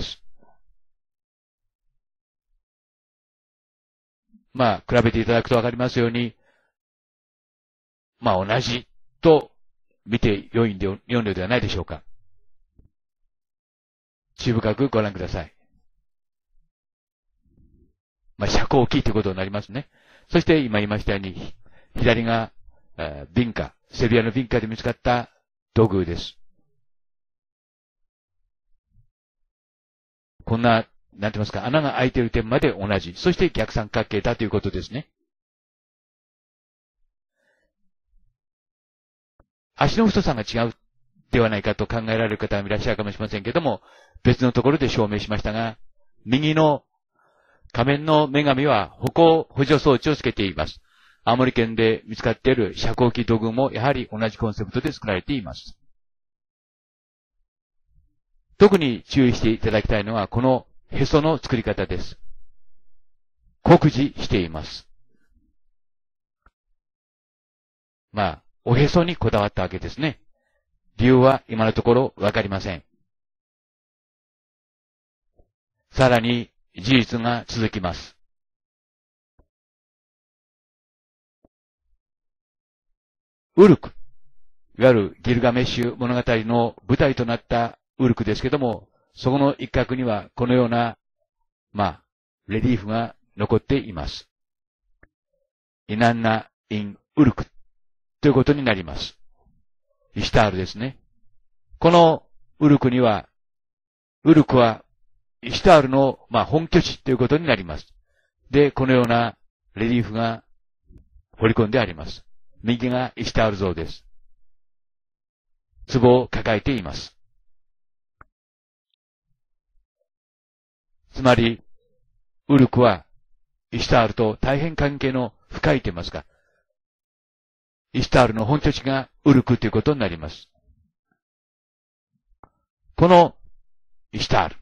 Speaker 4: まあ、比べていただくとわかりますように、まあ同じと見て良いんで、良いのではないでしょうか。注意深くご覧ください。まあ、遮光器ということになりますね。そして今言いましたように、左が、えー、ビンカ、セルビアのビンカで見つかった土偶です。こんな、なんて言いますか、穴が開いている点まで同じ。そして逆三角形だということですね。足の太さが違うではないかと考えられる方もいらっしゃるかもしれませんけれども、別のところで証明しましたが、右の仮面の女神は歩行補助装置をつけています。青森県で見つかっている遮光器土偶もやはり同じコンセプトで作られています。特に注意していただきたいのはこのへその作り方です。酷似しています。まあ、おへそにこだわったわけですね。理由は今のところわかりません。さらに事実が続きます。ウルク。いわゆるギルガメッシュ物語の舞台となったウルクですけども、そこの一角にはこのような、まあ、レリーフが残っています。イナンナ・イン・ウルクということになります。イシュタールですね。このウルクには、ウルクはイシュタールの、まあ、本拠地ということになります。で、このようなレリーフが彫り込んであります。右がイシュタール像です。壺を抱えています。つまり、ウルクはイシュタールと大変関係の深いと言いますか、イシュタールの本拠地がウルクということになります。このイシュタール。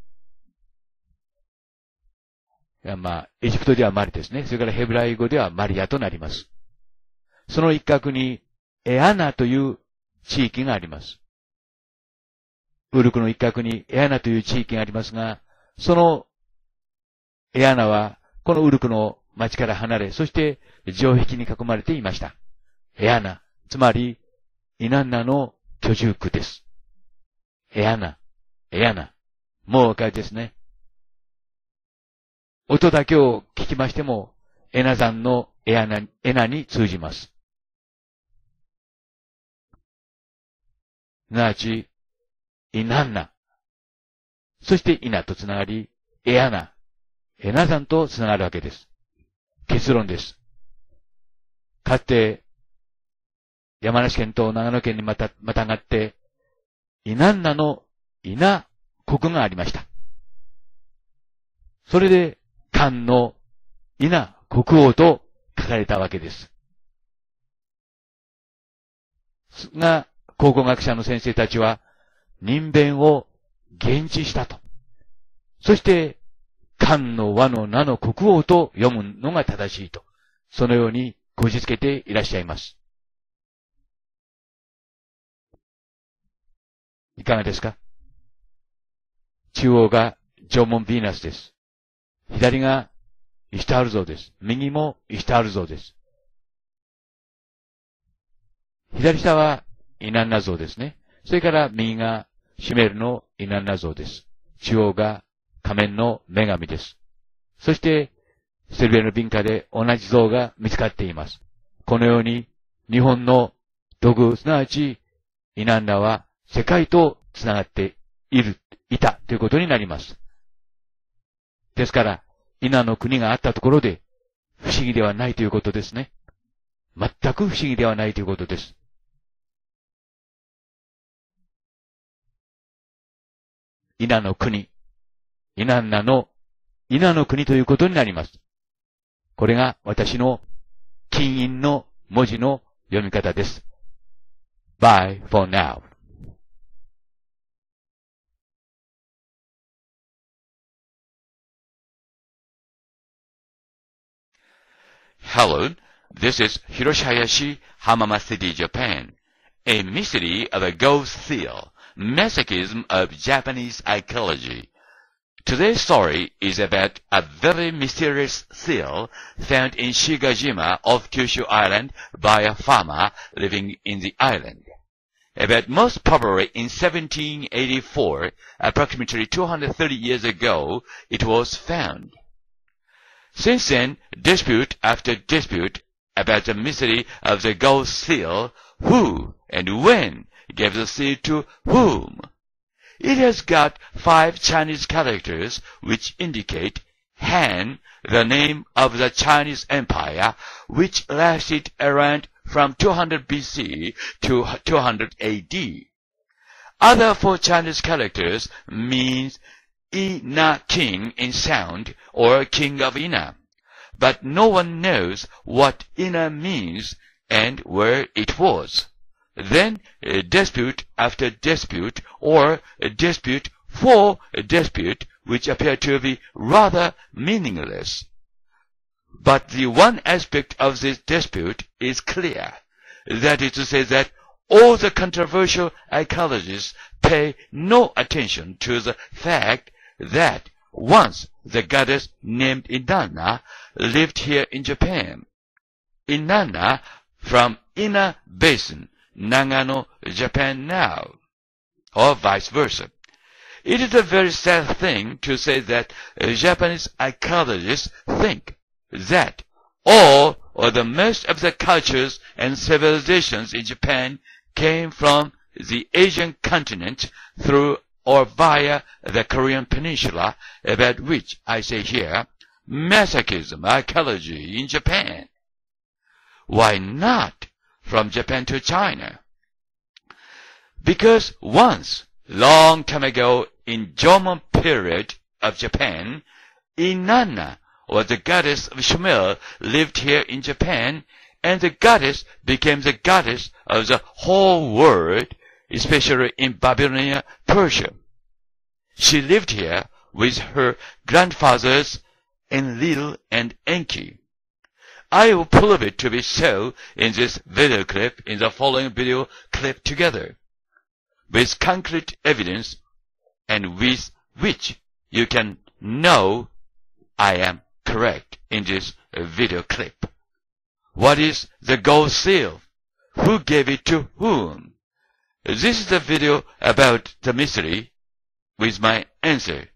Speaker 4: いや、まあ、エジプトではマリですね。それからヘブライ語ではマリアとなります。その一角にエアナという地域があります。ウルクの一角にエアナという地域がありますが、そのエアナはこのウルクの町から離れ、そして城壁に囲まれていました。エアナ、つまりイナンナの居住区です。エアナ、エアナ。もうお分かりですね。音だけを聞きましても、エナ山のエアナ、エナに通じます。すなわち、イナンナ。そしてイナとつながり、エアナ、エナ山とつながるわけです。結論です。かつて、山梨県と長野県にまた、またがって、イナンナのイナ国がありました。それで、漢のイナ国王と書かれたわけです。が、考古学者の先生たちは、人弁を言知したと。そして、漢の和の名の国王と読むのが正しいと。そのようにこじつけていらっしゃいます。いかがですか？中央が縄文ヴィーナスです。左がイシュタール像です。右もイシュタール像です。左下はイナンナ像ですね。それから右がシュメールのイナンナ像です。中央が仮面の女神です。そして、セルビアのビンカで同じ像が見つかっています。このように、日本の土偶、すなわち、イナンナは
Speaker 1: 世界とつながっている、いたということになります。ですから、イナの国があったところで不思議ではないということですね。全く不思議ではないということです。イナの国、イナンナの、イナの国ということになります。これが私の金印の文字の読み方です。Bye for now.
Speaker 4: Hello, this is Hiroshihayashi, Hamama City, Japan. A mystery of a ghost seal, masochism of Japanese archaeology. Today's story is about a very mysterious seal found in Shigajima off Kyushu Island by a farmer living in the island. About most probably in seventeen eighty-four, approximately two hundred thirty years ago, it was found. Since then, dispute after dispute about the mystery of the ghost seal, who and when gave the seal to whom. It has got five Chinese characters which indicate Han, the name of the Chinese Empire, which lasted around from two hundred B C to two hundred A D. Other four Chinese characters means Ina King in sound, or King of Ina. But no one knows what Ina means and where it was. Then a dispute after dispute, or a dispute for a dispute, which appear to be rather meaningless. But the one aspect of this dispute is clear. That is to say that all the controversial archaeologists pay no attention to the fact that once the goddess named Inanna lived here in Japan. Inanna from Ina Basin, Nagano, Japan now, or vice versa. It is a very sad thing to say that Japanese archaeologists think that all or the most of the cultures and civilizations in Japan came from the Asian continent through or via the Korean peninsula, about which I say here, masochism archaeology in Japan. Why not from Japan to China? Because once, long time ago, in Jomon period of Japan, Inanna, or the goddess of Shumil, lived here in Japan, and the goddess became the goddess of the whole world, especially in Babylonia, Persia. She lived here with her grandfathers Enlil and Enki. I will prove it to be so in this video clip, in the following video clip together, with concrete evidence and with which you can know I am correct in this video clip. What is the gold seal? Who gave it to whom? This is the video about the mystery with my answer.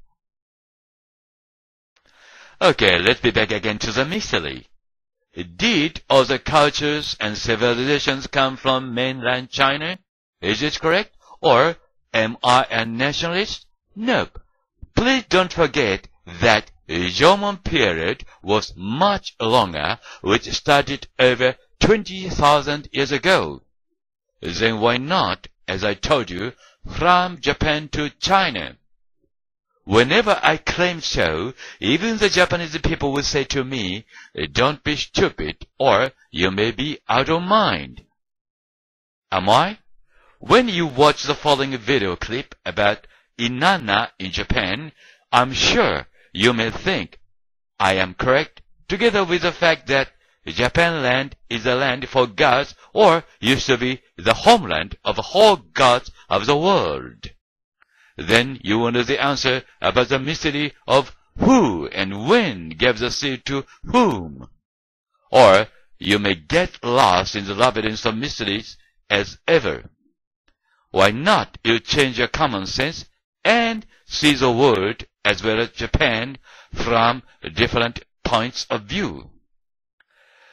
Speaker 4: Okay, let's be back again to the mystery. Did all the cultures and civilizations come from mainland China? Is it correct? Or am I a nationalist? Nope. Please don't forget that the Jomon period was much longer, which started over twenty thousand years ago. Then why not, as I told you, from Japan to China? Whenever I claim so, even the Japanese people will say to me, don't be stupid, or you may be out of mind. Am I? When you watch the following video clip about Inanna in Japan, I'm sure you may think I am correct, together with the fact that Japan land is a land for gods, or used to be the homeland of all gods of the world. Then you will know the answer about the mystery of who and when gave the seal to whom. Or you may get lost in the labyrinth of mysteries as ever. Why not you change your common sense and see the world as well as Japan from different points of view?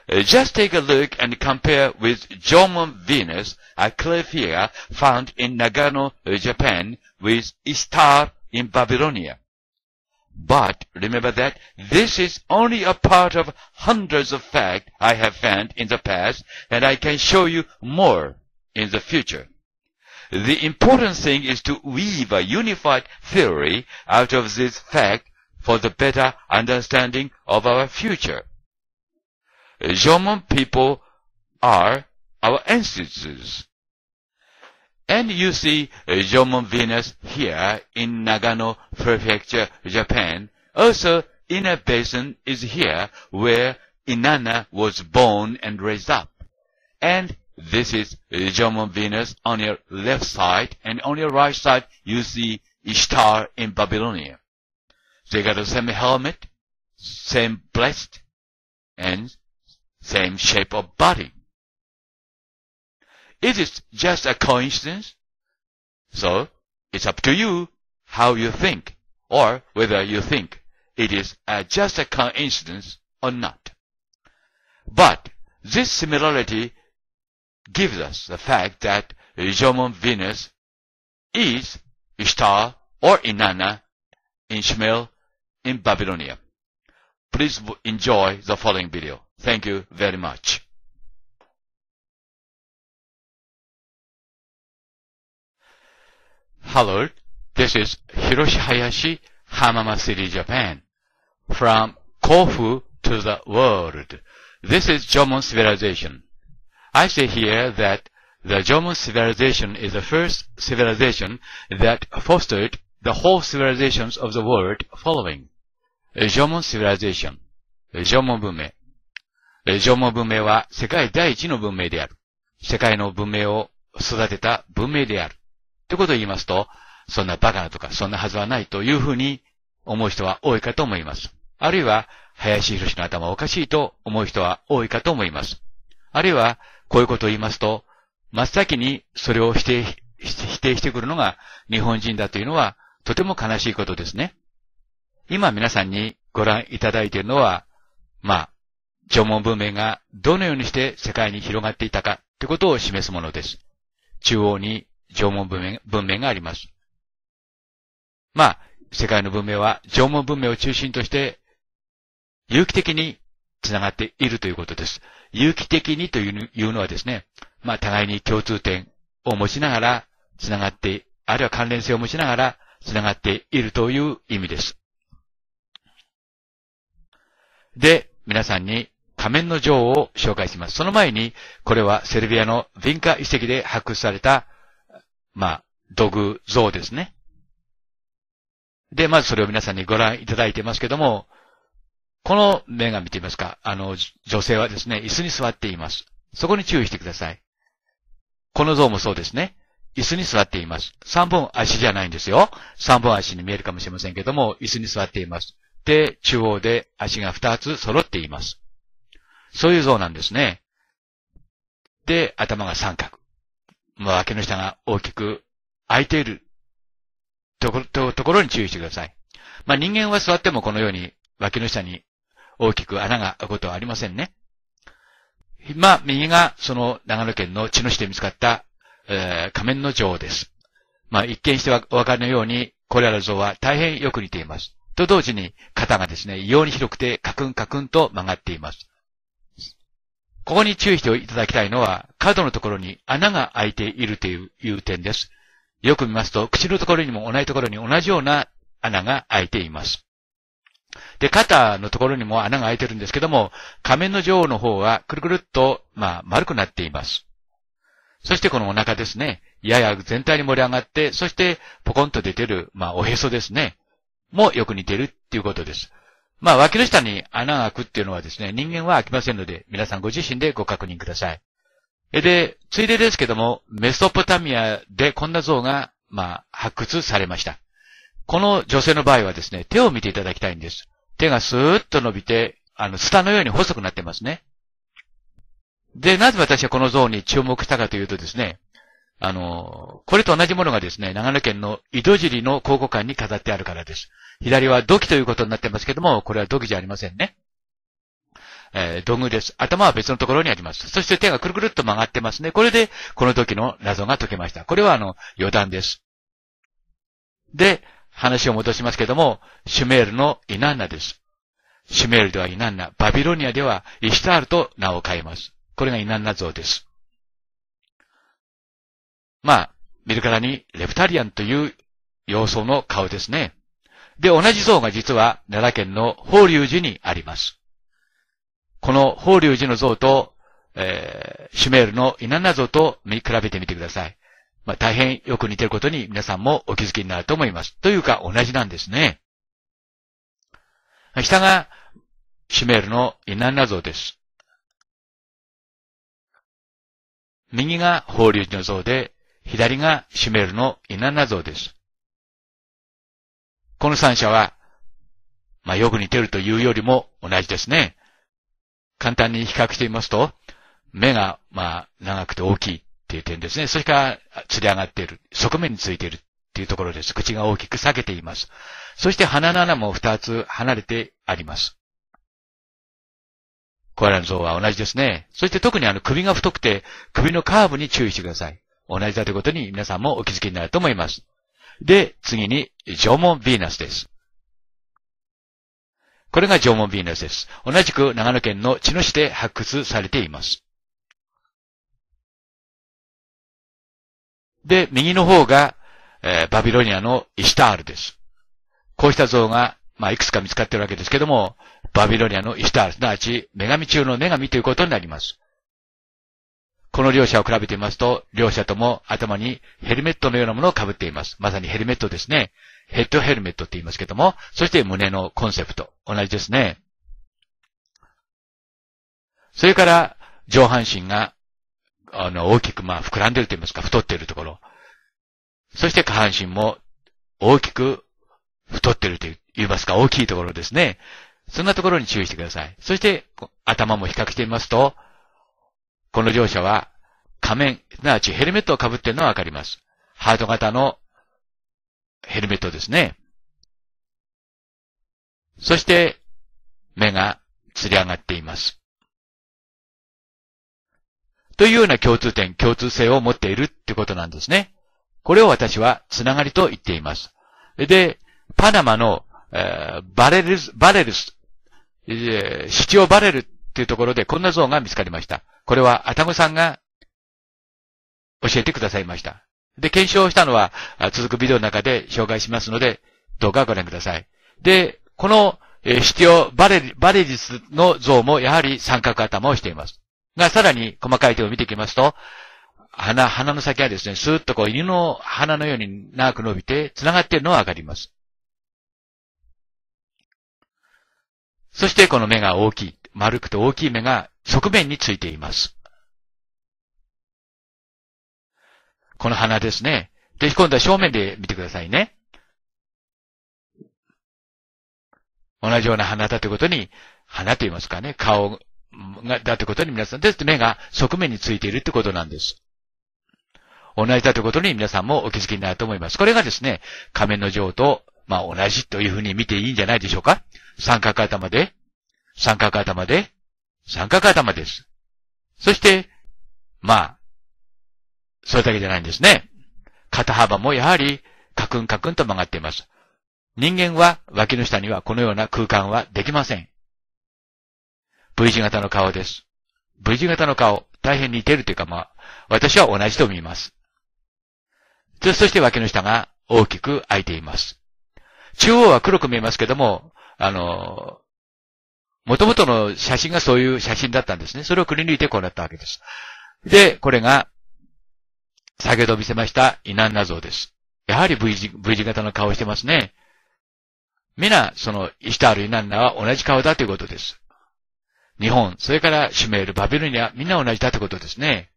Speaker 1: Uh, just take a look and compare with Jomon Venus, a clay figure found in Nagano, Japan, with Ishtar in Babylonia. But remember that this is only a part of hundreds of facts I have found in the past, and I can show you more in the future. The important thing is to weave a unified theory out of this fact for the better understanding of our future. Jomon people are our ancestors. And you see Jomon Venus here in Nagano Prefecture, Japan. Also, Inner Basin is here where Inanna was born and raised up. And this is Jomon Venus on your left side, and on your right side you see Ishtar in Babylonia. They got the same helmet, same breast, and same shape of body. Is it just a coincidence? So, it's up to you how you think, or whether you think it is uh, just a coincidence or not. But this similarity gives us the fact that Jomon Venus is Ishtar or Inanna in Shemel in Babylonia. Please enjoy the following video. Thank you very much. Hello, this is Hiroshi Hayashi, Hamama City, Japan. From Kofu to the world. This is Jomon civilization. I say here that the Jomon civilization is the first civilization that fostered the whole civilizations of the world following. Jomon civilization. Jomon 文明。縄文文明は世界第一の文明である。世界の文明を育てた文明である。ということを言いますと、そんなバカなとか、そんなはずはないというふうに思う人は多いかと思います。あるいは、林博士の頭おかしいと思う人は多いかと思います。あるいは、こういうことを言いますと、真っ先にそれを否定、否定してくるのが日本人だというのは、とても悲しいことですね。今皆さんにご覧いただいているのは、まあ、縄文文明がどのようにして世界に広がっていたかということを示すものです。中央に縄文文明、文明があります。まあ、世界の文明は縄文文明を中心として有機的につながっているということです。有機的にというのはですね、まあ互いに共通点を持ちながらつながって、あるいは関連性を持ちながらつながっているという意味です。で、皆さんに仮面の女王を紹介します。その前に、これはセルビアのヴィンカ遺跡で発掘された、まあ、土偶像ですね。で、まずそれを皆さんにご覧いただいていますけども、この面が見てみますか。あの、女性はですね、椅子に座っています。そこに注意してください。この像もそうですね。椅子に座っています。三本足じゃないんですよ。三本足に見えるかもしれませんけども、椅子に座っています。で、中央で足が二つ揃っています。そういう像なんですね。で、頭が三角。まあ、脇の下が大きく開いているところ、と、ところに注意してください。まあ、人間は座ってもこのように脇の下に大きく穴が開くことはありませんね。まあ、右がその長野県の茅野市で見つかった、えー、仮面の女王です。まあ、一見してお分かりのように、これらの像は大変よく似ています。と同時に、肩がですね、異様に広くてカクンカクンと曲がっています。ここに注意していただきたいのは、角のところに穴が開いているという、いう点です。よく見ますと、口のところにも同じところに同じような穴が開いています。で、肩のところにも穴が開いてるんですけども、仮面の女王の方はくるくるっと、まあ、丸くなっています。そしてこのお腹ですね、やや全体に盛り上がって、そしてポコンと出てる、まあ、おへそですね、もよく似てるっていうことです。まあ、脇の下に穴が開くっていうのはですね、人間は開きませんので、皆さんご自身でご確認ください。で、ついでですけども、メソポタミアでこんな像が、まあ、発掘されました。この女性の場合はですね、手を見ていただきたいんです。手がスーッと伸びて、あの、ツタのように細くなってますね。で、なぜ私はこの像に注目したかというとですね、あの、これと同じものがですね、長野県の井戸尻の考古館に飾ってあるからです。左は土器ということになってますけども、これは土器じゃありませんね。 えー、土偶です。頭は別のところにあります。そして手がくるくるっと曲がってますね。これで、この時の謎が解けました。これはあの、余談です。で、話を戻しますけども、シュメールのイナンナです。シュメールではイナンナ、バビロニアではイシュタールと名を変えます。これがイナンナ像です。まあ、見るからにレプタリアンという様相の顔ですね。で、同じ像が実は奈良県の法隆寺にあります。この法隆寺の像と、えー、シュメールのイナンナ像と見比べてみてください。まあ、大変よく似ていることに皆さんもお気づきになると思います。というか同じなんですね。下がシュメールのイナンナ像です。右が法隆寺の像で、左がシュメールのイナンナ像です。この三者は、まあ、よく似ているというよりも同じですね。簡単に比較してみますと、目が、まあ、長くて大きいっていう点ですね。それから、吊り上がっている。側面についているっていうところです。口が大きく裂けています。そして鼻の穴も二つ離れてあります。これらの像は同じですね。そして特にあの首が太くて、首のカーブに注意してください。同じだということに皆さんもお気づきになると思います。で、次に、縄文ヴィーナスです。これが縄文ヴィーナスです。同じく長野県の茅野市で発掘されています。で、右の方が、えー、バビロニアのイシュタールです。こうした像が、まあ、いくつか見つかっているわけですけども、バビロニアのイシュタール、すなわち、女神中の女神ということになります。この両者を比べてみますと、両者とも頭にヘルメットのようなものを被っています。まさにヘルメットですね。ヘッドヘルメットって言いますけども、そして胸のコンセプト、同じですね。それから、上半身が、あの、大きく、まあ、膨らんでいると言いますか、太っているところ。そして下半身も大きく太っていると言いますか、大きいところですね。そんなところに注意してください。そして、頭も比較してみますと、この両者は仮面、すなわちヘルメットを被っているのがわかります。ハート型のヘルメットですね。そして、目が吊り上がっています。というような共通点、共通性を持っているってことなんですね。これを私はつながりと言っています。で、パナマの、えー、バレルス、バレルス、えー、シチオバレルっていうところでこんな像が見つかりました。これはアタゴさんが教えてくださいました。で、検証したのは続くビデオの中で紹介しますので、どうかご覧ください。で、この、えー、シチオバレル、バレリスの像もやはり三角頭をしています。が、さらに細かい点を見ていきますと、鼻、鼻の先はですね、スーッとこう犬の鼻のように長く伸びて繋がっているのがわかります。そしてこの目が大きい、丸くて大きい目が側面についています。この鼻ですね。で、今度は正面で見てくださいね。同じような鼻だということに、鼻と言いますかね、顔が、だということに皆さん、です目が側面についているということなんです。同じだということに皆さんもお気づきになると思います。これがですね、仮面の像と、まあ同じというふうに見ていいんじゃないでしょうか。三角頭で、三角頭で、三角頭です。そして、まあ、それだけじゃないんですね。肩幅もやはり、カクンカクンと曲がっています。人間は脇の下にはこのような空間はできません。V 字型の顔です。V 字型の顔、大変似ているというかまあ、私は同じと見ます。そして脇の下が大きく開いています。中央は黒く見えますけども、あの、元々の写真がそういう写真だったんですね。それをくり抜いてこうなったわけです。で、これが、先ほど見せましたイナンナ像です。やはり V 字、V 字型の顔をしてますね。皆、その、イシュタール、イナンナは同じ顔だということです。日本、それからシュメール、バビロニア、みんな同じだということですね。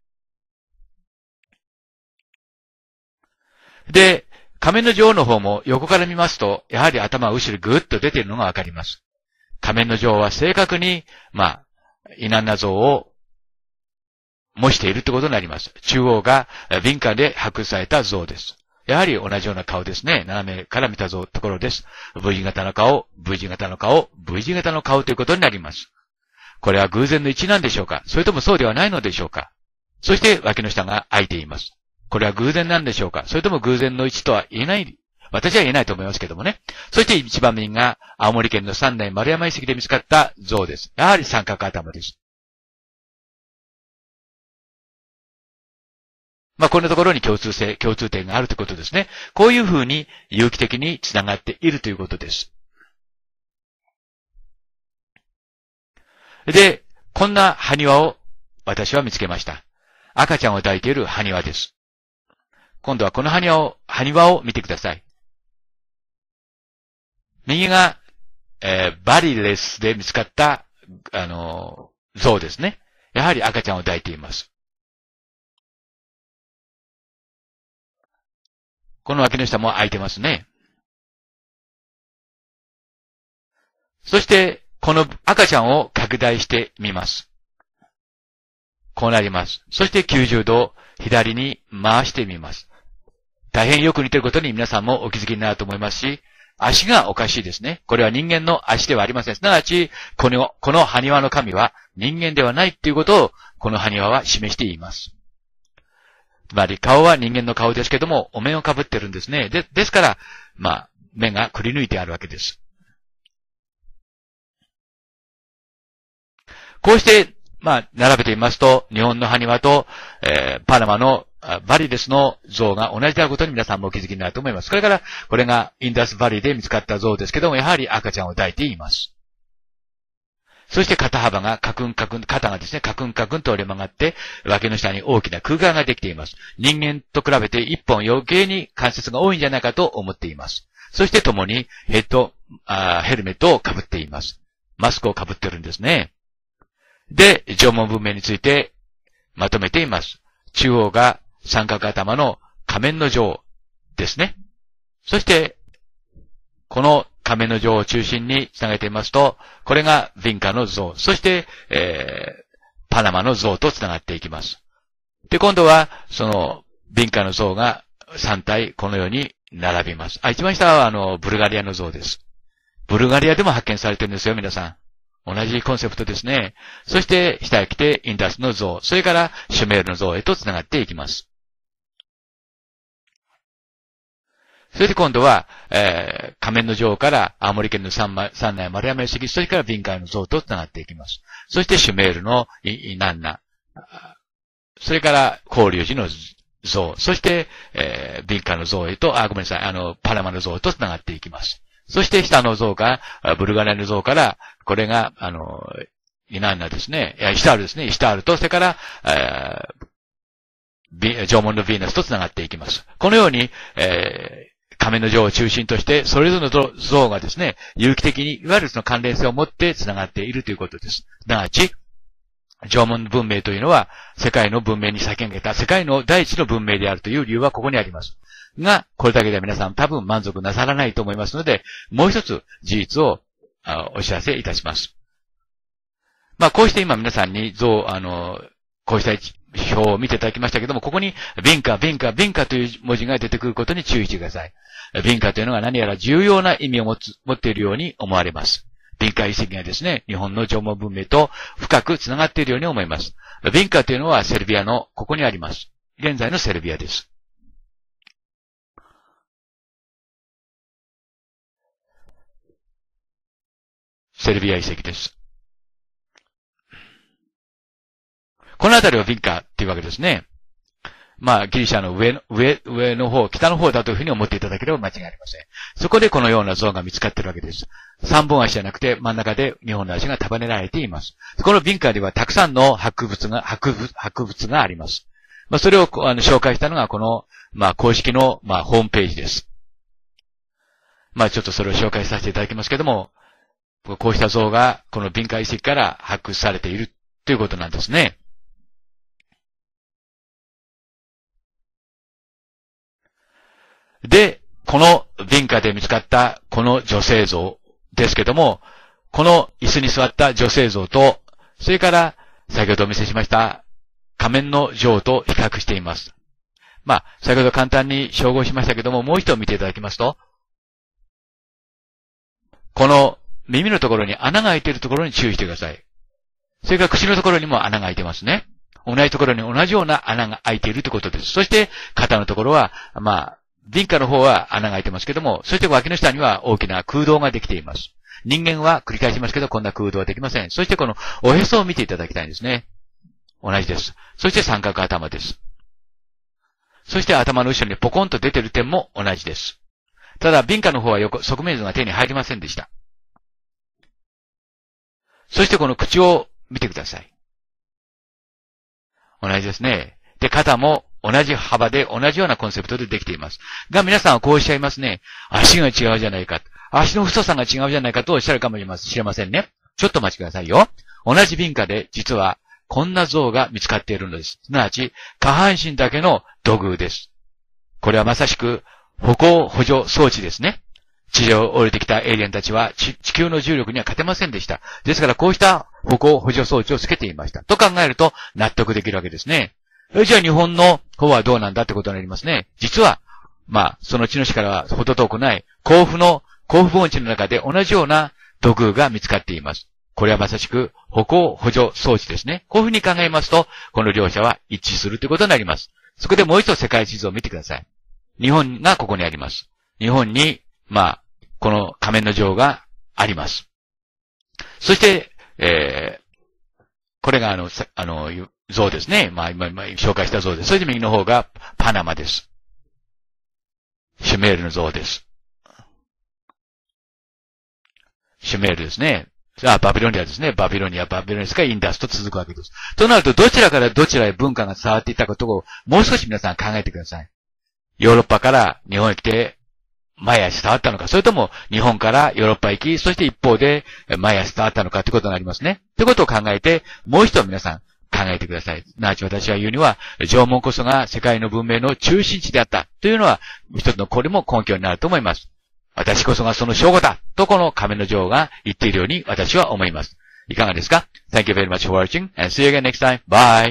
Speaker 1: で、仮面の女王の方も横から見ますと、やはり頭は後ろにぐーっと出ているのがわかります。仮面の女王は正確に、まあ、イナンナ像を模しているということになります。中央が敏感で発掘された像です。やはり同じような顔ですね。斜めから見た像ところです。V 字型の顔、V 字型の顔、V 字型の顔ということになります。 これは偶然の一致なんでしょうか？それともそうではないのでしょうか？そして脇の下が開いています。これは偶然なんでしょうか？それとも偶然の一致とは言えない、私は言えないと思いますけどもね。そして一番右が青森県の三内丸山遺跡で見つかった像です。やはり三角頭です。まあ、こんなところに共通性、共通点があるということですね。こういうふうに有機的につながっているということです。で、こんな埴輪を私は見つけました。赤ちゃんを抱いている埴輪です。今度はこの埴輪を、埴輪を見てください。右が、えー、バリレスで見つかった、あのー、像ですね。やはり赤ちゃんを抱いています。この脇の下も開いてますね。そして、この赤ちゃんを拡大してみます。こうなります。そしてきゅうじゅうど左に回してみます。大変よく似ていることに皆さんもお気づきになると思いますし、足がおかしいですね。これは人間の足ではありません。すなわち、この、この埴輪の神は人間ではないということを、この埴輪は示しています。つまり顔は人間の顔ですけども、お面をかぶってるんですね。で、ですから、まあ、目がくり抜いてあるわけです。こうして、まあ、並べてみますと、日本の埴輪と、えー、パナマのバリレスの像が同じであることに皆さんもお気づきになると思います。これから、これがインダスバリーで見つかった像ですけども、やはり赤ちゃんを抱いています。そして肩幅がカクンカクン、肩がですね、カクンカクンと折れ曲がって、脇の下に大きな空間ができています。人間と比べて一本余計に関節が多いんじゃないかと思っています。そして共にヘッド、あヘルメットを被っています。マスクを被ってるんですね。で、縄文文明についてまとめています。中央が三角頭の仮面の像ですね。そして、この仮面の像を中心につなげてみますと、これがヴィンカの像、そして、えー、パナマの像とつながっていきます。で、今度は、その、ヴィンカの像がさん体このように並びます。あ、一番下はあの、ブルガリアの像です。ブルガリアでも発見されてるんですよ、皆さん。同じコンセプトですね。そして、下へ来て、インダスの像、それから、シュメールの像へとつながっていきます。それで今度は、えー、仮面の像から青森県の三内丸山遺跡、それからヴィンカの像とつながっていきます。そしてシュメールのイナンナ、それから法隆寺の像、そして、えー、ヴィンカの像へと、あ、ごめんなさい、あの、パナマの像とつながっていきます。そして下の像が、ブルガリアの像から、これが、あの、イナンナですね、いや、イシタールですね、イシタールと、それから、えー、縄文のヴィーナスとつながっていきます。このように、えー仮面の像を中心として、それぞれの像がですね、有機的に、いわゆるその関連性を持って繋がっているということです。すなわち、縄文文明というのは、世界の文明に先駆けた、世界の第一の文明であるという理由はここにあります。が、これだけでは皆さん多分満足なさらないと思いますので、もう一つ事実をお知らせいたします。まあ、こうして今皆さんに像、あの、こうした表を見ていただきましたけども、ここに、ヴィンカ、ヴィンカ、ヴィンカという文字が出てくることに注意してください。ヴィンカというのが何やら重要な意味を持つ、持っているように思われます。ヴィンカ遺跡がですね、日本の縄文文明と深くつながっているように思います。ヴィンカというのはセルビアの、ここにあります。現在のセルビアです。セルビア遺跡です。この辺りはヴィンカっていうわけですね。まあ、ギリシャの上の、上、上の方、北の方だというふうに思っていただければ間違いありません。そこでこのような像が見つかっているわけです。三本足じゃなくて真ん中で二本の足が束ねられています。このヴィンカではたくさんの博物が、博物、博物があります。まあ、それをあの紹介したのがこの、まあ、公式の、まあ、ホームページです。まあ、ちょっとそれを紹介させていただきますけども、こうした像がこのヴィンカ遺跡から発掘されているということなんですね。で、このヴィンカで見つかったこの女性像ですけども、この椅子に座った女性像と、それから先ほどお見せしました仮面の像と比較しています。まあ、先ほど簡単に照合しましたけども、もう一度見ていただきますと、この耳のところに穴が開いているところに注意してください。 それから口のところにも穴が開いてますね。同じところに同じような穴が開いているということです。そして、肩のところは、まあ、敏感の方は穴が開いてますけども、そして脇の下には大きな空洞ができています。人間は繰り返しますけど、こんな空洞はできません。そしてこのおへそを見ていただきたいんですね。同じです。そして三角頭です。そして頭の後ろにポコンと出ている点も同じです。ただ、敏感の方は横、側面図が手に入りませんでした。そしてこの口を見てください。同じですね。で、肩も同じ幅で同じようなコンセプトでできています。が、皆さんはこうおっしゃいますね。足が違うじゃないか。足の太さが違うじゃないかとおっしゃるかもしれませんね。ちょっとお待ちくださいよ。同じ敏感で、実は、こんな像が見つかっているのです。すなわち、下半身だけの土偶です。これはまさしく、歩行補助装置ですね。地上を降りてきたエイリアンたちは地球の重力には勝てませんでした。ですからこうした歩行補助装置をつけていました。と考えると納得できるわけですね。じゃあ日本の方はどうなんだってことになりますね。実は、まあ、その地の地からはほど遠くない甲府の、甲府盆地の中で同じような土偶が見つかっています。これはまさしく歩行補助装置ですね。こういうふうに考えますと、この両者は一致するということになります。そこでもう一度世界地図を見てください。日本がここにあります。日本に、まあ、この仮面の像があります。そして、えー、これがあの、あの、像ですね。まあ、今、今紹介した像です。それで右の方がパナマです。シュメールの像です。シュメールですね。あ、バビロニアですね。バビロニア、バビロニアですか、インダスと続くわけです。となると、どちらからどちらへ文化が伝わっていったことを、もう少し皆さん考えてください。ヨーロッパから日本へ来て、マヤへ伝わったのか、それとも日本からヨーロッパへ行き、そして一方でマヤへ伝わったのかということになりますね。ということを考えて、もう一度皆さん考えてください。すなわち私が言うには、縄文こそが世界の文明の中心地であったというのは、一つのこれも根拠になると思います。私こそがその証拠だとこの仮面の女王が言っているように私は思います。いかがですか？ Thank you very much for watching and see you again next time. Bye!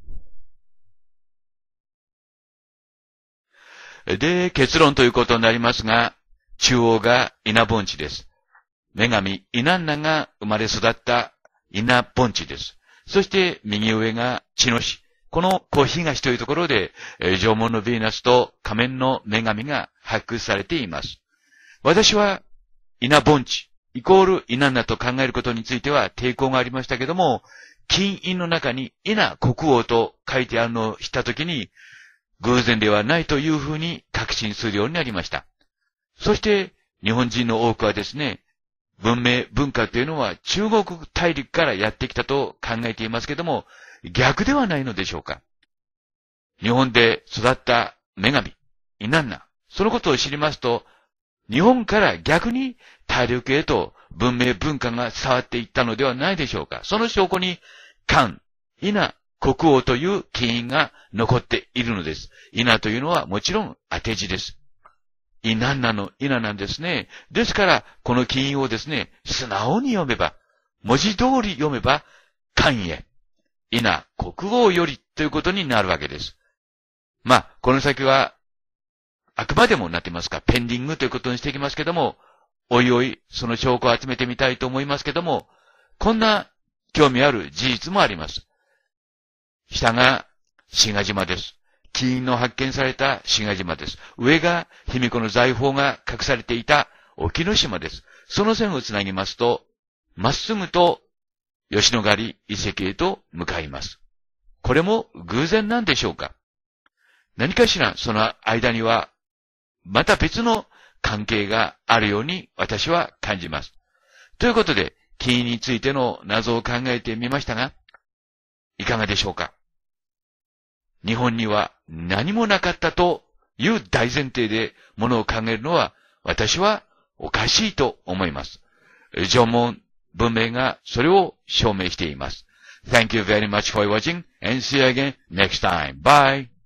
Speaker 1: で、結論ということになりますが、中央が稲盆地です。女神イナンナが生まれ育った稲盆地です。そして右上が地の市。このこう東というところで、えー、縄文のヴィーナスと仮面の女神が発掘されています。私は稲盆地イコールイナンナと考えることについては抵抗がありましたけども、金印の中に稲国王と書いてあるのを知ったときに、偶然ではないというふうに確信するようになりました。そして日本人の多くはですね、文明、文化というのは中国大陸からやってきたと考えていますけども、逆ではないのでしょうか。日本で育った女神、イナンナ、そのことを知りますと、日本から逆に大陸へと文明文化が伝わっていったのではないでしょうか。その証拠に、漢、イナ、国王という金印が残っているのです。イナというのはもちろん当て字です。イナンナのイナなんですね。ですから、この金印をですね、素直に読めば、文字通り読めば、漢へ、イナ、国王よりということになるわけです。まあ、この先は、あくまでもなってますか、ペンディングということにしていきますけども、おいおい、その証拠を集めてみたいと思いますけども、こんな興味ある事実もあります。下が志賀島です。金印の発見された志賀島です。上が卑弥呼の財宝が隠されていた沖ノ島です。その線をつなぎますと、まっすぐと吉野ヶ里遺跡へと向かいます。これも偶然なんでしょうか？何かしらその間には、また別の関係があるように私は感じます。ということで、金印についての謎を考えてみましたが、いかがでしょうか？日本には何もなかったという大前提でものを考えるのは私はおかしいと思います。縄文文明がそれを証明しています。Thank you very much for watching and see you again next time. Bye!